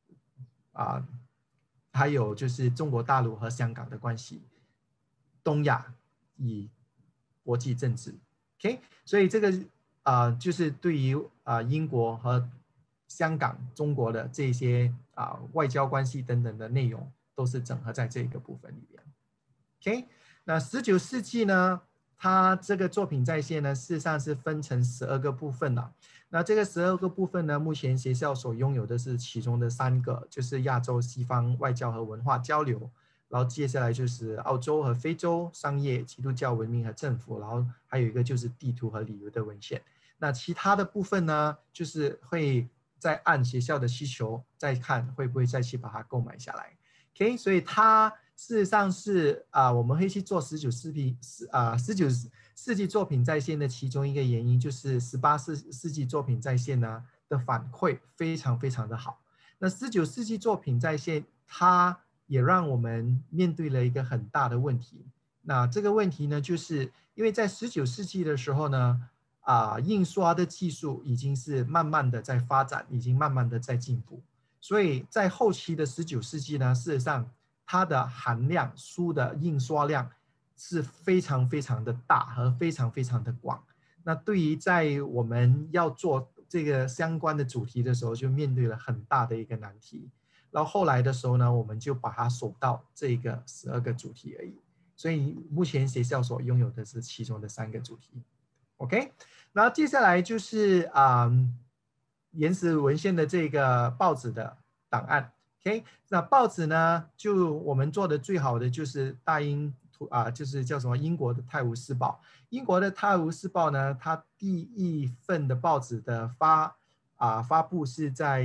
还有就是中国大陆和香港的关系，东亚与国际政治。OK， 所以这个就是对于英国和香港、中国的这些外交关系等等的内容，都是整合在这个部分里边。OK， 那19世纪呢，它这个作品再现呢，事实上是分成12个部分了。那这个12个部分呢，目前学校所拥有的是其中的3个，就是亚洲西方外交和文化交流，然后接下来就是澳洲和非洲商业、基督教文明和政府，然后还有一个就是地图和旅游的文献。那其他的部分呢，就是会再按学校的需求再看会不会再去把它购买下来。OK， 所以它事实上是我们会去做19世纪作品再现的其中一个原因，就是18世纪作品再现呢的反馈非常非常的好。那19世纪作品再现，它也让我们面对了一个很大的问题。那这个问题呢，就是因为在19世纪的时候呢，印刷的技术已经是慢慢的在发展，已经慢慢的在进步，所以在后期的19世纪呢，事实上它的含量书的印刷量是非常非常的大和非常非常的广。那对于在我们要做这个相关的主题的时候，就面对了很大的一个难题。然后后来的时候呢，我们就把它锁到这个12个主题而已。所以目前学校所拥有的是其中的3个主题。OK， 然后接下来就是原始文献的这个报纸的档案。OK， 那报纸呢，就我们做的最好的就是大英就是叫什么英国的《泰晤士报》。英国的《泰晤士报》呢，它第1份的报纸的发布是在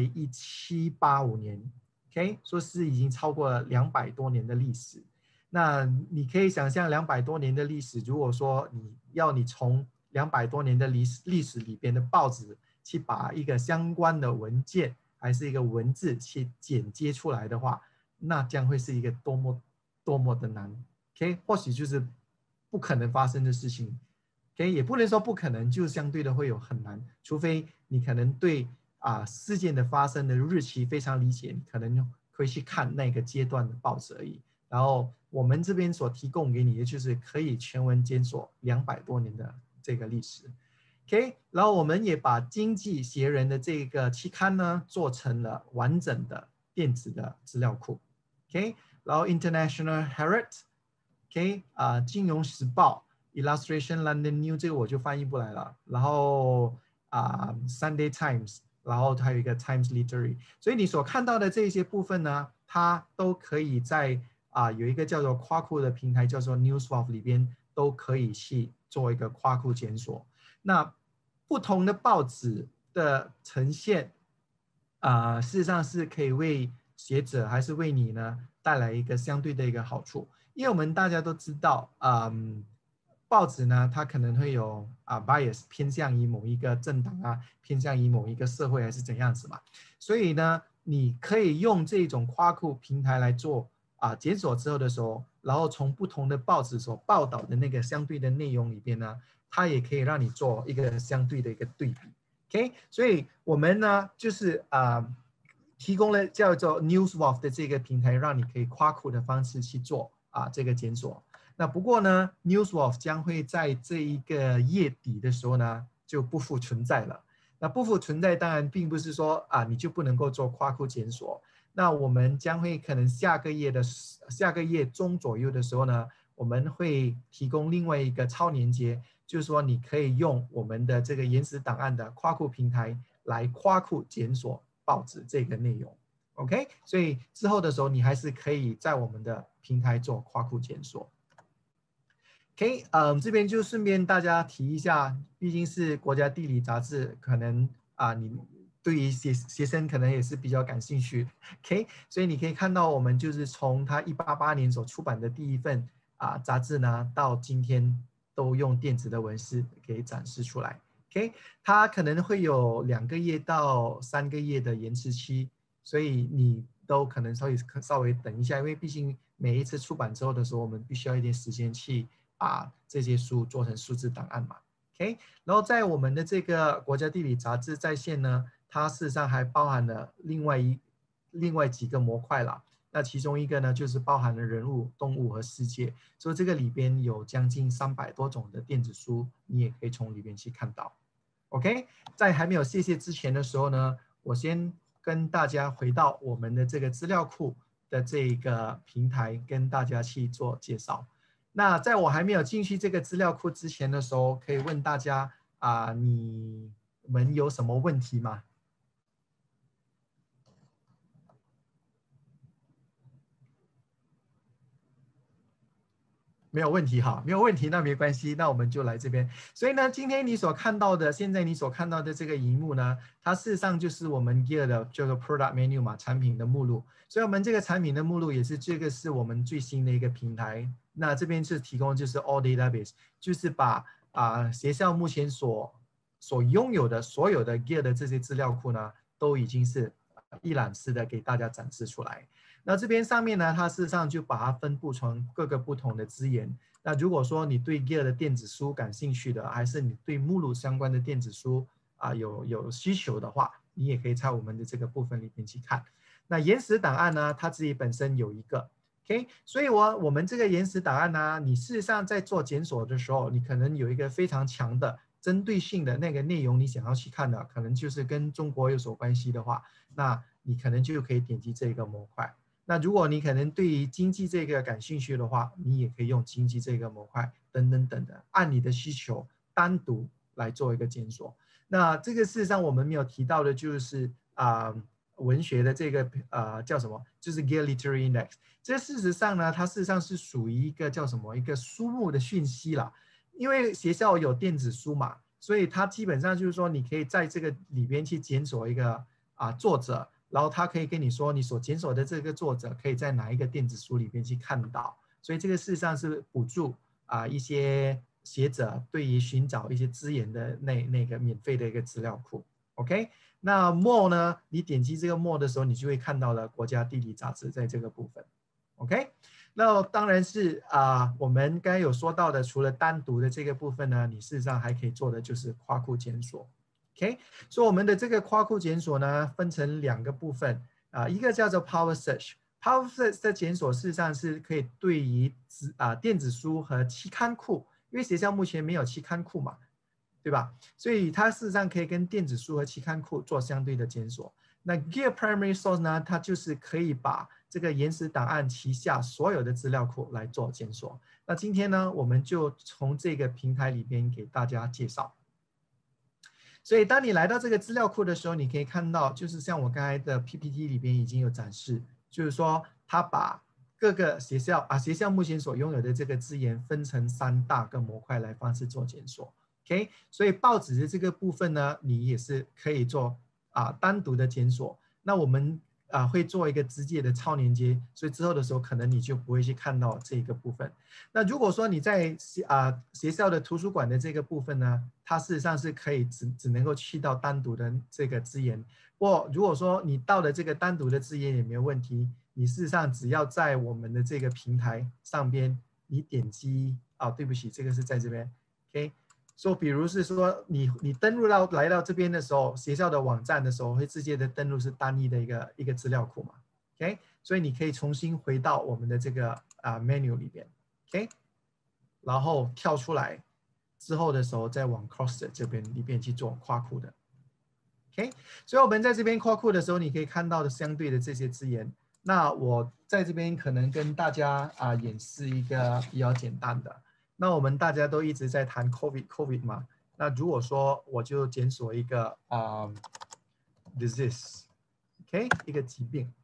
1785年。OK， 说是已经超过了200多年的历史。那你可以想象200多年的历史，如果说你从200多年的历史里边的报纸去把一个相关的文件还是一个文字去剪接出来的话，那将会是一个多么的难。OK， 或许就是不可能发生的事情。OK， 也不能说不可能，就相对的会有很难，除非你可能对事件的发生的日期非常理解，可能会去看那个阶段的报纸而已。然后我们这边所提供给你的就是可以全文检索200多年的这个历史。OK， 然后我们也把经济学人的这个期刊呢做成了完整的电子的资料库。OK， 然后 International Herald，OK， 金融时报 Illustration London News 这个我就翻译不来了。然后Sunday Times， 然后还有一个 Times Literary， 所以你所看到的这些部分呢，它都可以在有一个叫做夸库的平台，叫做 NewsWorld 里边都可以去做一个夸库检索。那不同的报纸的呈现，事实上是可以为学者还是为你呢带来一个相对的一个好处。因为我们大家都知道，报纸呢，它可能会有bias 偏向于某一个政党啊，偏向于某一个社会还是怎样子嘛。所以呢，你可以用这种夸库平台来做检索之后的时候，然后从不同的报纸所报道的那个相对的内容里边呢，它也可以让你做一个相对的一个对比。OK， 所以我们呢就是提供了叫做 NewsWolf 的这个平台，让你可以夸库的方式去做这个检索。那不过呢 ，NewsWolf 将会在这一个月底的时候呢，就不复存在了。那不复存在，当然并不是说你就不能够做夸库检索。那我们将会可能下个月中左右的时候呢，我们会提供另外一个超连接，就是说你可以用我们的这个原始档案的夸库平台来夸库检索报纸这个内容。OK， 所以之后的时候你还是可以在我们的平台做夸库检索。OK， 这边就顺便大家提一下，毕竟是国家地理杂志，可能你对于学生可能也是比较感兴趣。OK， 所以你可以看到我们就是从它188年所出版的第一份杂志呢，到今天都用电子的文字给展示出来。OK， 它可能会有2个月到3个月的延迟期，所以你都可能稍微等一下，因为毕竟每一次出版之后的时候，我们必须要一点时间去这些书做成数字档案嘛 ，OK， 然后在我们的这个国家地理杂志在线呢，它事实上还包含了另外几个模块啦。那其中一个呢，就是包含了人物、动物和世界，所以这个里边有将近300多种的电子书，你也可以从里边去看到。OK， 在还没有谢谢之前的时候呢，我先跟大家回到我们的这个资料库的这个平台，跟大家去做介绍。那在我还没有进去这个资料库之前的时候，可以问大家你们有什么问题吗？没有问题哈，没有问题，那没关系，那我们就来这边。所以呢，今天你所看到的，现在你所看到的这个荧幕呢，它事实上就是我们 Gear 的叫做 Product Menu 嘛，产品的目录。所以我们这个产品的目录也是这个是我们最新的一个平台。那这边是提供就是 All Database， 就是把学校目前所拥有的所有的 Gear 的这些资料库呢，都已经是一览式的给大家展示出来。那这边上面呢，它事实上就把它分布成各个不同的资源。那如果说你对 Gear 的电子书感兴趣的，还是你对目录相关的电子书有需求的话，你也可以在我们的这个部分里面去看。那原始档案呢，它自己本身有一个 ，OK， 所以我们这个原始档案呢，你事实上在做检索的时候，你可能有一个非常强的针对性的那个内容，你想要去看的，可能就是跟中国有所关系的话，那你可能就可以点击这个模块。那如果你可能对于经济这个感兴趣的话，你也可以用经济这个模块等等等的，按你的需求单独来做一个检索。那这个事实上我们没有提到的就是文学的这个叫什么？就是 Gear Literary Index。这事实上呢，它事实上是属于一个叫什么？一个书目的讯息啦。因为学校有电子书嘛，所以它基本上就是说，你可以在这个里边去检索一个作者。然后他可以跟你说，你所检索的这个作者可以在哪一个电子书里边去看到，所以这个事实上是补助一些学者对于寻找一些资源的那个免费的一个资料库。OK， 那 More 呢？你点击这个 More 的时候，你就会看到了国家地理杂志在这个部分。OK， 那当然是我们刚才有说到的，除了单独的这个部分呢，你事实上还可以做的就是跨库检索。OK， 所以我们的这个夸库检索呢，分成2个部分一个叫做 Power Search。Power Search 的检索事实上是可以对于电子书和期刊库，因为学校目前没有期刊库嘛，对吧？所以它事实上可以跟电子书和期刊库做相对的检索。那 Gear Primary Source 呢，它就是可以把这个原始档案旗下所有的资料库来做检索。那今天呢，我们就从这个平台里边给大家介绍。所以当你来到这个资料库的时候，你可以看到，就是像我刚才的 PPT 里边已经有展示，就是说它把各个学校目前所拥有的这个资源分成3大个模块来方式做检索。OK， 所以报纸的这个部分呢，你也是可以做单独的检索。那我们会做一个直接的超连接，所以之后的时候可能你就不会去看到这个部分。那如果说你在学校的图书馆的这个部分呢，它事实上是可以只能够去到单独的这个资源。或如果说你到了这个单独的资源也没有问题，你事实上只要在我们的这个平台上边，你点击对不起，这个是在这边 ，OK。说，比如是说你登录来到这边的时候，学校的网站的时候会直接的登录是单一的一个资料库嘛 ，OK， 所以你可以重新回到我们的这个menu 里边 ，OK， 然后跳出来之后的时候再往 Crossed 这边里边去做跨库的 ，OK， 所以我们在这边跨库的时候，你可以看到的相对的这些资源。那我在这边可能跟大家演示一个比较简单的。那我们大家都一直在谈 COVID 嘛，那如果说我就检索一个disease，OK， 一个疾病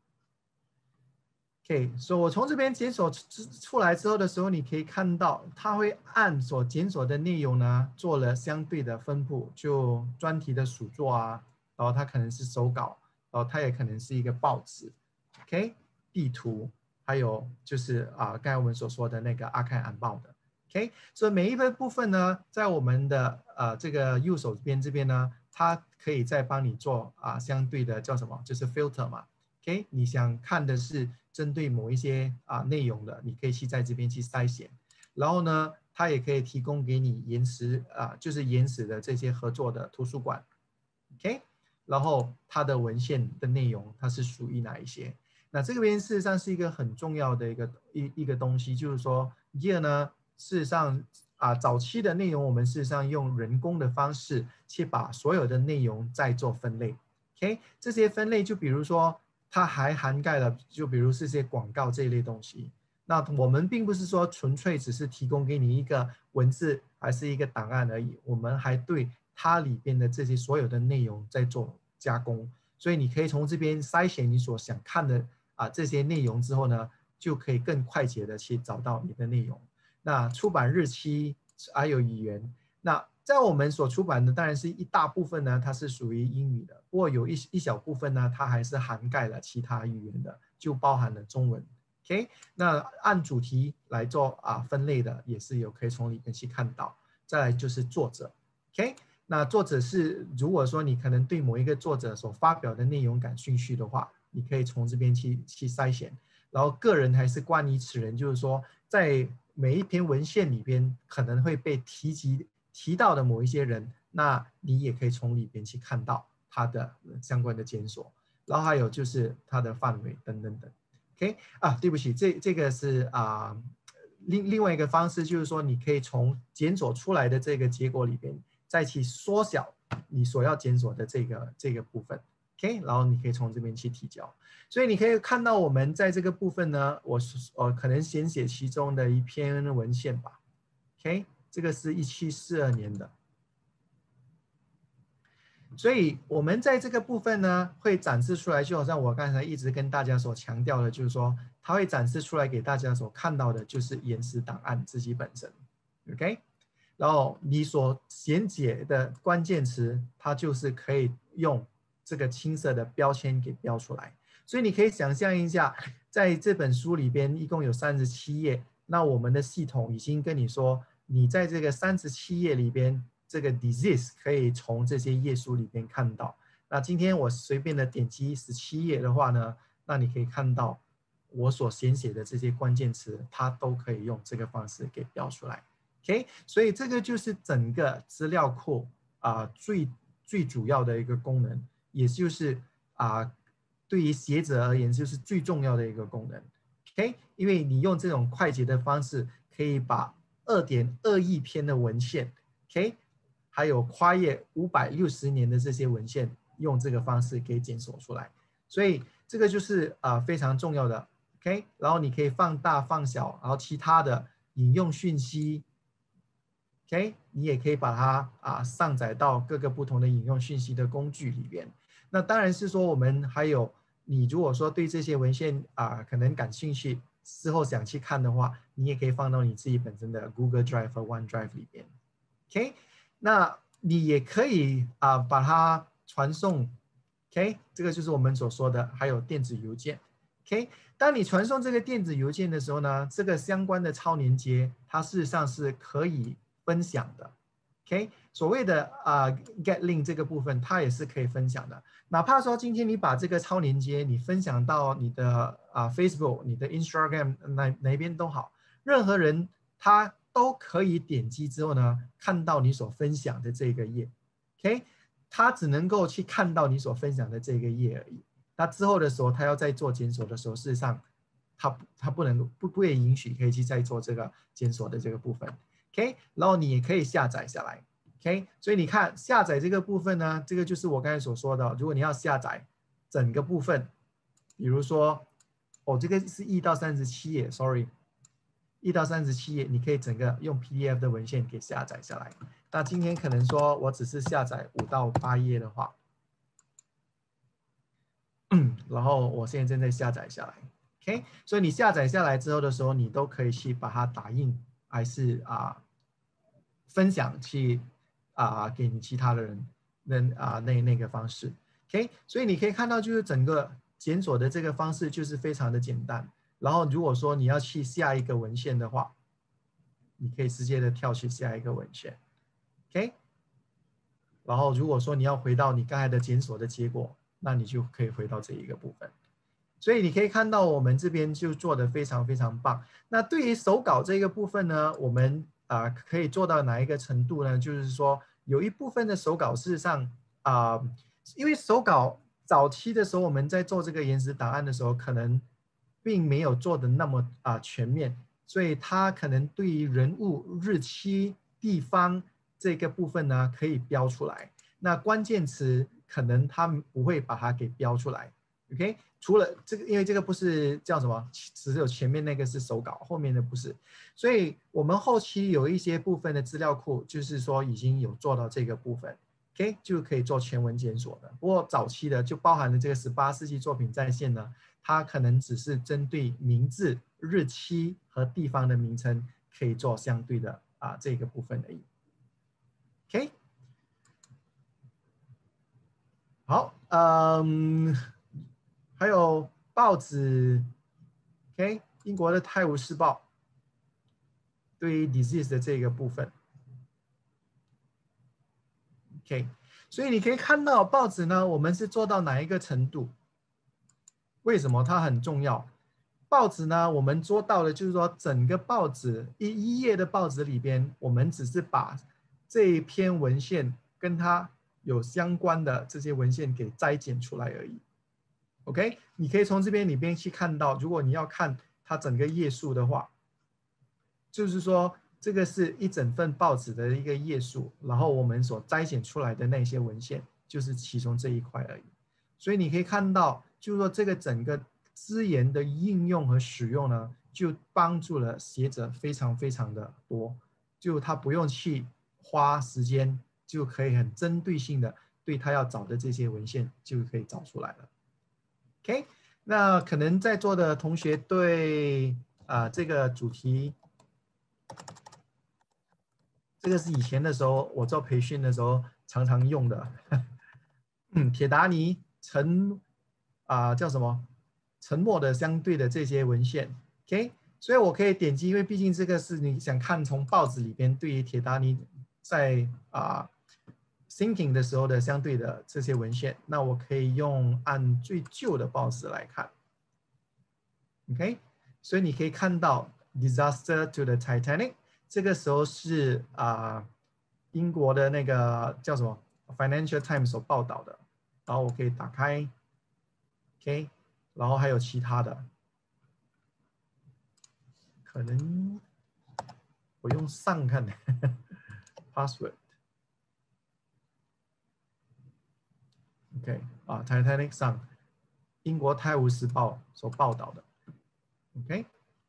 ，OK， 所以我从这边检索出来之后的时候，你可以看到它会按所检索的内容呢做了相对的分布，就专题的属作然后它可能是手稿，然后它也可能是一个报纸 ，OK， 地图，还有就是刚才我们所说的那个阿开安报的。OK， 所以每一个部分呢，在我们的这个右手边这边呢，它可以再帮你做相对的叫什么，就是 filter 嘛。OK， 你想看的是针对某一些内容的，你可以去在这边去筛选。然后呢，它也可以提供给你就是原始的这些合作的图书馆。OK， 然后它的文献的内容它是属于哪一些？那这边事实上是一个很重要的一个东西，就是说 Gear 呢。事实上早期的内容我们事实上用人工的方式去把所有的内容再做分类 ，OK， 这些分类就比如说它还涵盖了，就比如是些广告这一类东西。那我们并不是说纯粹只是提供给你一个文字还是一个档案而已，我们还对它里边的这些所有的内容在做加工，所以你可以从这边筛选你所想看的这些内容之后呢，就可以更快捷的去找到你的内容。那出版日期还有语言，那在我们所出版的当然是一大部分呢，它是属于英语的，不过有一小部分呢，它还是涵盖了其他语言的，就包含了中文。OK， 那按主题来做分类的也是有可以从里面去看到。再来就是作者 ，OK， 那作者是如果说你可能对某一个作者所发表的内容感兴趣的话，你可以从这边去筛选。然后个人还是关于此人，就是说在每一篇文献里边可能会被提到的某一些人，那你也可以从里边去看到他的相关的检索，然后还有就是它的范围等等等。OK 对不起，这个是另外一个方式，就是说你可以从检索出来的这个结果里边再去缩小你所要检索的这个部分。OK， 然后你可以从这边去提交。所以你可以看到，我们在这个部分呢，我可能先写其中的一篇文献吧。OK， 这个是1742年的。所以我们在这个部分呢，会展示出来，就好像我刚才一直跟大家所强调的，就是说，它会展示出来给大家所看到的，就是原始档案自己本身。OK， 然后你所写解的关键词，它就是可以用这个青色的标签给标出来。所以你可以想象一下，在这本书里边一共有37页，那我们的系统已经跟你说，你在这个37页里边，这个 disease 可以从这些页数里边看到。那今天我随便的点击17页的话呢，那你可以看到我所填写的这些关键词，它都可以用这个方式给标出来。OK， 所以这个就是整个资料库最主要的一个功能，也就是对于学者而言，就是最重要的一个功能 ，OK？ 因为你用这种快捷的方式，可以把2.2亿篇的文献 ，OK？ 还有跨越560年的这些文献，用这个方式给检索出来，所以这个就是非常重要的 ，OK？ 然后你可以放大放小，然后其他的引用讯息 ，OK？ 你也可以把它上载到各个不同的引用讯息的工具里边。那当然是说我们还有，你如果说对这些文献可能感兴趣，事后想去看的话，你也可以放到你自己本身的 Google Drive 和 OneDrive 里边 ，OK？ 那你也可以把它传送 OK， 这个就是我们所说的，还有电子邮件。OK， 当你传送这个电子邮件的时候呢，这个相关的超连接，它事实上是可以分享的。OK， 所谓的get link 这个部分，它也是可以分享的。哪怕说今天你把这个超连接你分享到你的Facebook、你的 Instagram 哪边都好，任何人他都可以点击之后呢，看到你所分享的这个页。OK， 他只能够去看到你所分享的这个页而已。那之后的时候，他要再做检索的时候，事实上他不会允许可以去再做这个检索的这个部分。OK， 然后你也可以下载下来。OK， 所以你看下载这个部分呢，这个就是我刚才所说的，如果你要下载整个部分，比如说，这个是1到37页 ，sorry， 1到37页，你可以整个用 PDF 的文献给下载下来。那今天可能说我只是下载5到8页的话，然后我现在正在下载下来。OK， 所以你下载下来之后的时候，你都可以去把它打印，还是分享去给你其他的人那个方式。OK， 所以你可以看到，就是整个检索的这个方式就是非常的简单。然后如果说你要去下一个文献的话，你可以直接的跳去下一个文献。OK， 然后如果说你要回到你刚才的检索的结果，那你就可以回到这一个部分。所以你可以看到我们这边就做得非常非常棒。那对于手稿这个部分呢，我们可以做到哪一个程度呢？就是说有一部分的手稿事实上因为手稿早期的时候我们在做这个原始档案的时候，可能并没有做的那么全面，所以它可能对于人物、日期、地方这个部分呢可以标出来。那关键词可能它不会把它给标出来。OK， 除了这个，因为这个不是叫什么，只有前面那个是手稿，后面的不是，所以我们后期有一些部分的资料库，就是说已经有做到这个部分 ，OK， 就可以做全文检索的。不过早期的就包含了这个18世纪作品在线呢，它可能只是针对名字、日期和地方的名称可以做相对的这个部分而已。OK， 好，还有报纸 ，OK， 英国的《泰晤士报》对于 disease 的这个部分 ，OK， 所以你可以看到报纸呢，我们是做到哪一个程度？为什么它很重要？报纸呢，我们做到的就是说，整个报纸一页的报纸里边，我们只是把这一篇文献跟它有相关的这些文献给摘剪出来而已。OK， 你可以从这边里边去看到，如果你要看它整个页数的话，就是说这个是一整份报纸的一个页数，然后我们所摘剪出来的那些文献就是其中这一块而已。所以你可以看到，就是说这个整个资源的应用和使用呢，就帮助了学者非常非常的多，就他不用去花时间，就可以很针对性的对他要找的这些文献就可以找出来了。OK， 那可能在座的同学对这个主题，这个是以前的时候我做培训的时候常常用的，铁达尼叫什么？沉默的相对的这些文献 ，OK， 所以我可以点击，因为毕竟这个是你想看从报纸里边对于铁达尼在sinking 的时候的相对的这些文献，那我可以按最旧的报纸来看 ，OK， 所以你可以看到 Disaster to the Titanic， 这个时候是英国的那个叫什么 Financial Times 所报道的，然后我可以打开 ，OK， 然后还有其他的，可能我用上看的password。OK， Titanic 上，英国《泰晤士报》所报道的 ，OK，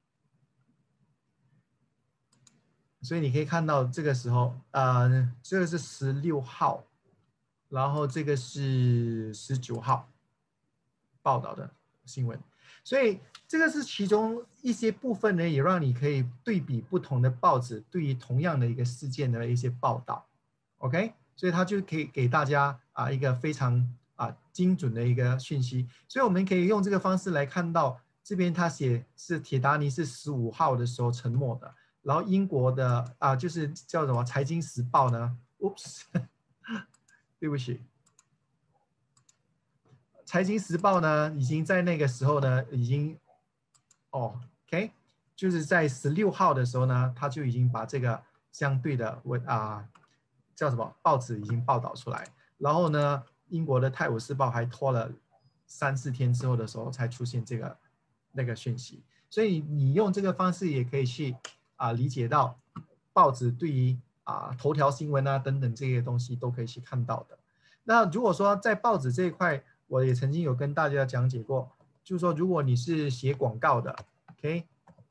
所以你可以看到这个时候，这个是16号，然后这个是19号报道的新闻，所以这个是其中一些部分呢，也让你可以对比不同的报纸对于同样的一个事件的一些报道 ，OK， 所以它就可以给大家一个非常精准的一个讯息。所以我们可以用这个方式来看到，这边他写是铁达尼是15号的时候沉没的，然后英国的就是叫什么《财经时报》呢 ，oops， 对不起，《财经时报》呢已经在那个时候呢已经OK， 就是在16号的时候呢，他就已经把这个相对的叫什么报纸已经报道出来，然后呢，英国的《泰晤士报》还拖了3、4天之后的时候才出现那个讯息，所以你用这个方式也可以去理解到报纸对于头条新闻等等这些东西都可以去看到的。那如果说在报纸这一块，我也曾经有跟大家讲解过，就是说如果你是写广告的 ，OK。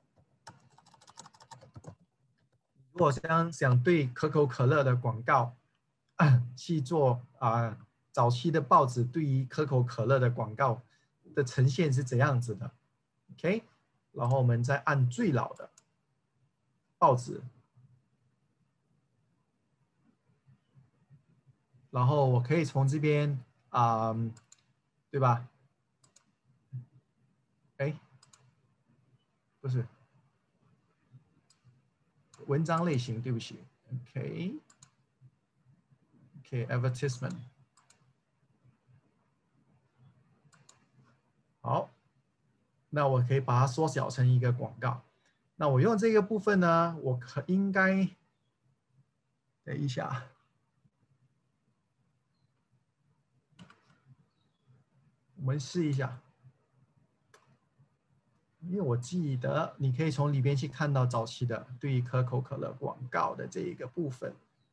如果想对可口可乐的广告去做早期的报纸对于可口可乐的广告的呈现是怎样子的 ，OK， 然后我们再按最老的报纸，然后我可以从这边对吧？哎，不是。文章类型，对不起 ，OK，advertisement， 好，那我可以把它缩小成一个广告。那我用这个部分呢，我应该，等一下，我们试一下，因为我记得你可以从里边去看到早期的对于可口可乐广告的这一个部分。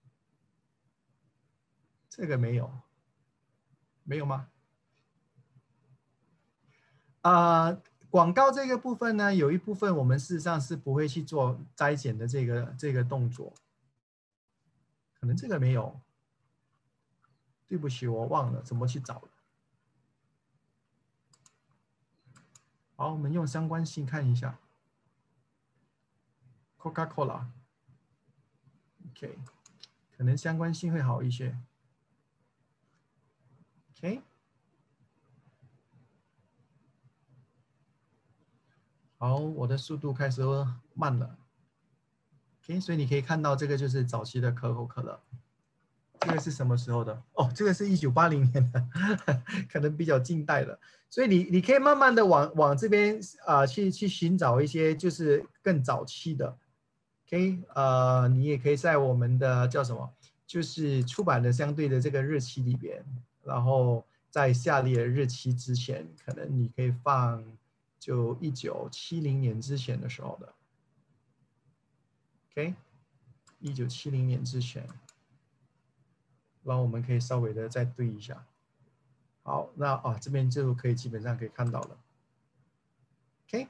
这个没有，没有吗？广告这个部分呢，有一部分我们事实上是不会去做摘剪的这个动作，可能这个没有，对不起，我忘了怎么去找了。好，我们用相关性看一下 ，Coca-Cola，OK， 可能相关性会好一些 ，OK。好，我的速度开始慢了 ，OK， 所以你可以看到这个就是早期的可口可乐。这个是什么时候的？哦，这个是1980年的，可能比较近代的。所以你可以慢慢的往这边去寻找一些就是更早期的。OK， 你也可以在我们的叫什么，就是出版的相对的这个日期里边，然后在下列的日期之前，可能你可以放就1970年之前的时候的。OK，1970年之前。然后我们可以稍微的再对一下。好，那这边就可以基本上可以看到了。OK，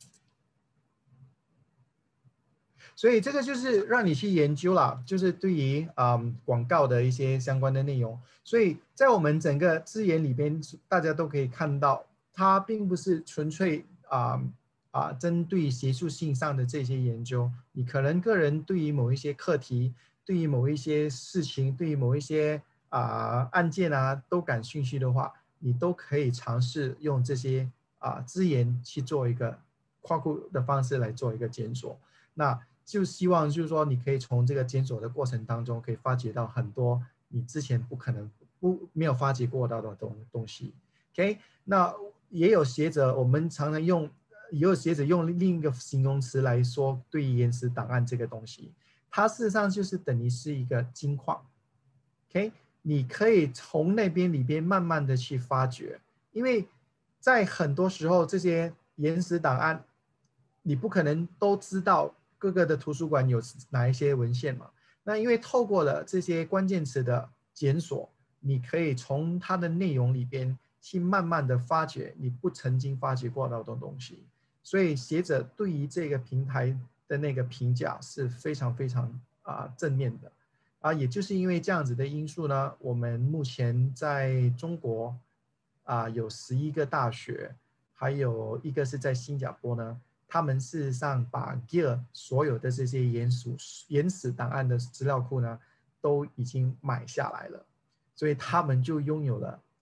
所以这个就是让你去研究啦，就是对于广告的一些相关的内容。所以在我们整个资源里边，大家都可以看到，它并不是纯粹针对学术性上的这些研究。你可能个人对于某一些课题，对于某一些事情，对于某一些案件都感兴趣的话，你都可以尝试用这些资源去做一个跨库的方式来做一个检索。那就希望就是说，你可以从这个检索的过程当中，可以发掘到很多你之前没有发掘过到的东西。OK， 那也有学者，我们常常也有学者用另一个形容词来说对于原始档案这个东西，它事实上就是等于是一个金矿。OK， 你可以从那边里边慢慢的去发掘，因为在很多时候这些原始档案，你不可能都知道各个的图书馆有哪一些文献嘛。那因为透过了这些关键词的检索，你可以从它的内容里边去慢慢的发掘你不曾经发掘过的东西。所以学者对于这个平台的那个评价是非常非常正面的也就是因为这样子的因素呢，我们目前在中国有11个大学，还有一个是在新加坡呢，他们事实上把 Gear 所有的这些原始档案的资料库呢，都已经买下来了，所以他们就拥有了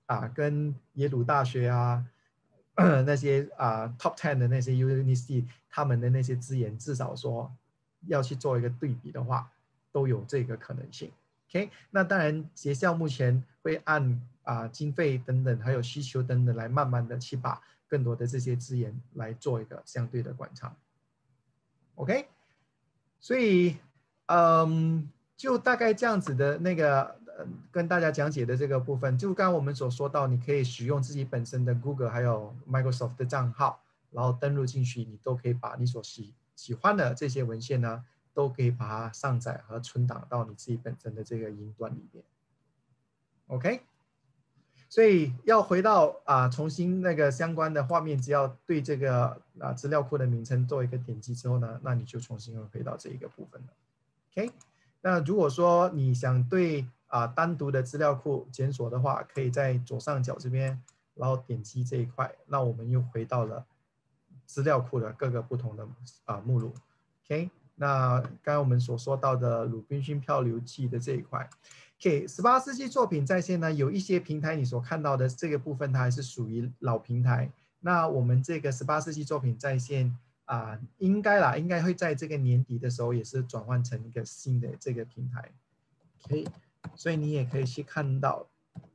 跟耶鲁大学那些top 10的那些 university 他们的那些资源，至少说要去做一个对比的话，都有这个可能性。OK， 那当然学校目前会按经费等等还有需求等等来慢慢的去把更多的这些资源来做一个相对的观察。OK， 所以就大概这样子的那个跟大家讲解的这个部分，就刚刚我们所说到，你可以使用自己本身的 Google 还有 Microsoft 的账号，然后登录进去，你都可以把你所喜欢的这些文献呢，都可以把它上载和存档到你自己本身的这个云端里面。OK， 所以要回到重新那个相关的画面，只要对这个资料库的名称做一个点击之后呢，那你就重新回到这一个部分了。OK， 那如果说你想对单独的资料库检索的话，可以在左上角这边，然后点击这一块，那我们又回到了资料库的各个不同的目录。OK， 那刚才我们所说到的《鲁滨逊漂流记》的这一块。OK，18世纪作品在线呢，有一些平台你所看到的这个部分，它还是属于老平台。那我们这个18世纪作品在线应该会在这个年底的时候也是转换成一个新的这个平台。OK， 所以你也可以去看到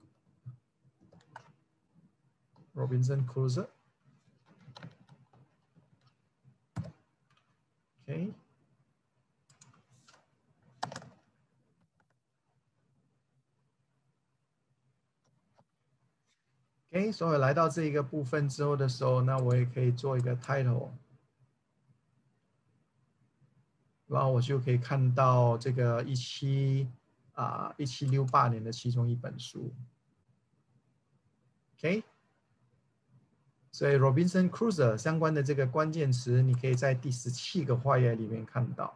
Robinson Crusoe。OK。OK， 所以来到这一个部分之后的时候，那我也可以做一个 title， 然后我就可以看到这个1768年的其中一本书。OK， 所以 Robinson Crusoe 相关的这个关键词，你可以在第17个画页里面看到，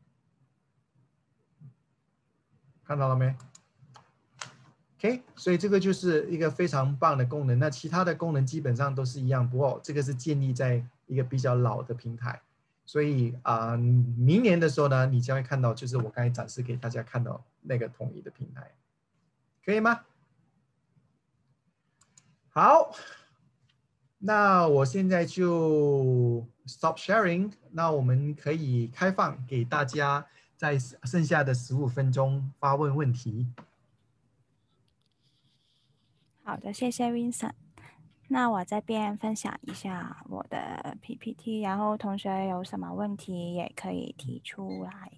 看到了没？OK， 所以这个就是一个非常棒的功能。那其他的功能基本上都是一样，不过这个是建立在一个比较老的平台，所以明年的时候呢，你将会看到就是我刚才展示给大家看到那个统一的平台，可以吗？好，那我现在就 stop sharing， 那我们可以开放给大家在剩下的15分钟发问问题。 好的，谢谢 Vincent。那我这边分享一下我的 PPT， 然后同学有什么问题也可以提出来。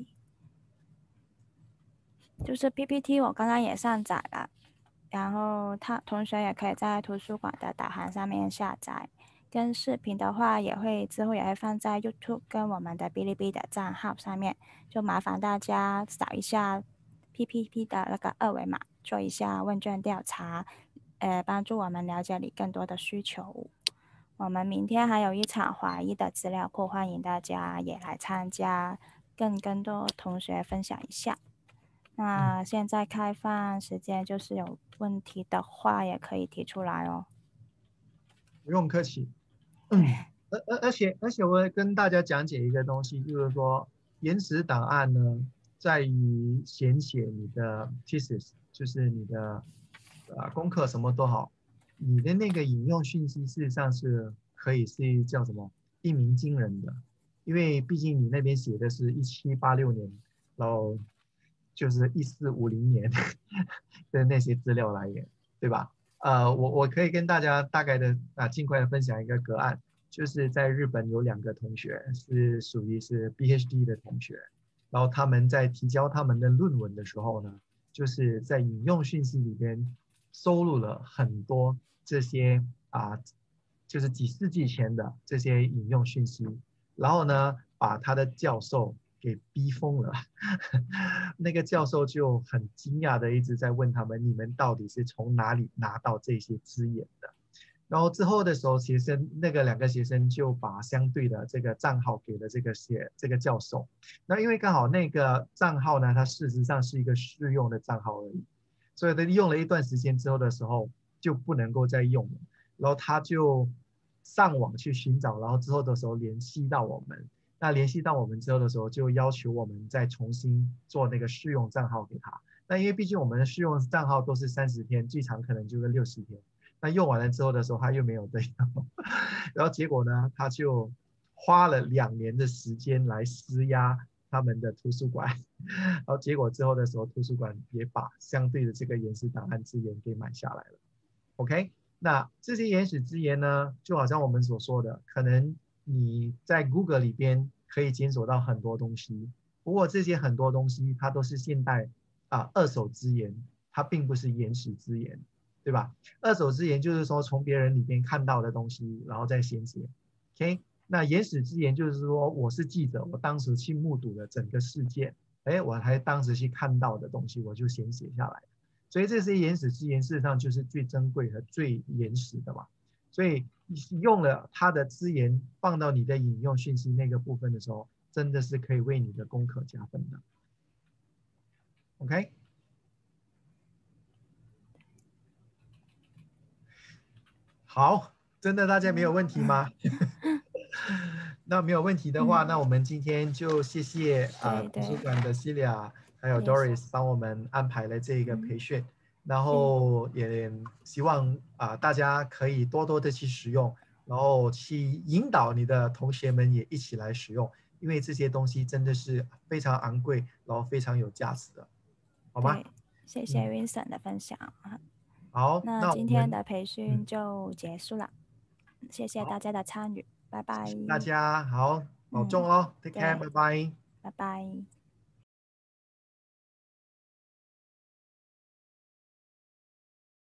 就是 PPT 我刚刚也上载了，然后同学也可以在图书馆的导航上面下载。跟视频的话，之后也会放在 YouTube 跟我们的哔哩哔哩的账号上面，就麻烦大家扫一下 PPT 的那个二维码，做一下问卷调查，帮助我们了解你更多的需求。我们明天还有一场华裔的资料库，欢迎大家也来参加，跟更多同学分享一下。那现在开放时间，就是有问题的话也可以提出来哦。 不用客气。而且我跟大家讲解一个东西，就是说原始档案呢，在于填写你的 thesis， 就是你的功课什么都好，你的那个引用讯息事实上是可以是叫什么一鸣惊人的，因为毕竟你那边写的是1786年，然后就是1450年的那些资料来源，对吧？我可以跟大家大概的尽快的分享一个个案，就是在日本有2个同学是属于是 PhD 的同学，然后他们在提交他们的论文的时候呢，就是在引用讯息里边收录了很多这些就是几世纪前的这些引用讯息，然后呢，把他的教授给逼疯了。那个教授就很惊讶的一直在问他们：你们到底是从哪里拿到这些资源的？然后之后的时候，那个2个学生就把相对的这个账号给了这个教授。那因为刚好那个账号呢，它事实上是一个试用的账号而已，所以他用了一段时间之后的时候就不能够再用了。然后他就上网去寻找，然后之后的时候联系到我们。那联系到我们之后的时候，就要求我们再重新做那个试用账号给他。 那因为毕竟我们的试用账号都是30天，最长可能就是60天。那用完了之后的时候，他又没有得用，然后结果呢，他就花了2年的时间来施压他们的图书馆，然后结果之后的时候，图书馆也把相对的这个原始档案资源给买下来了。OK， 那这些原始资源呢，就好像我们所说的，可能你在 Google 里边可以检索到很多东西，不过这些很多东西它都是现代二手资源，它并不是原始资源，对吧？二手资源就是说从别人里边看到的东西，然后再写写。OK， 那原始资源就是说我是记者，我当时去目睹了整个事件，我还当时去看到的东西，我就先写下来。所以这些原始资源事实上就是最珍贵和最原始的嘛。所以用了它的资源放到你的引用讯息那个部分的时候，真的是可以为你的功课加分的。OK， 好，真的大家没有问题吗？那没有问题的话，那我们今天就谢谢图书馆的 Celia 还有 Doris 帮我们安排了这个培训，然后也希望大家可以多多的去使用，然后去引导你的同学们也一起来使用，因为这些东西真的是非常昂贵，然后非常有价值的，好吗？ 对，谢谢 Vincent 的分享。 好， 那今天的培训就结束了，谢谢大家的参与，拜拜。 谢谢大家，好，保重哦，take care，拜拜。 拜拜。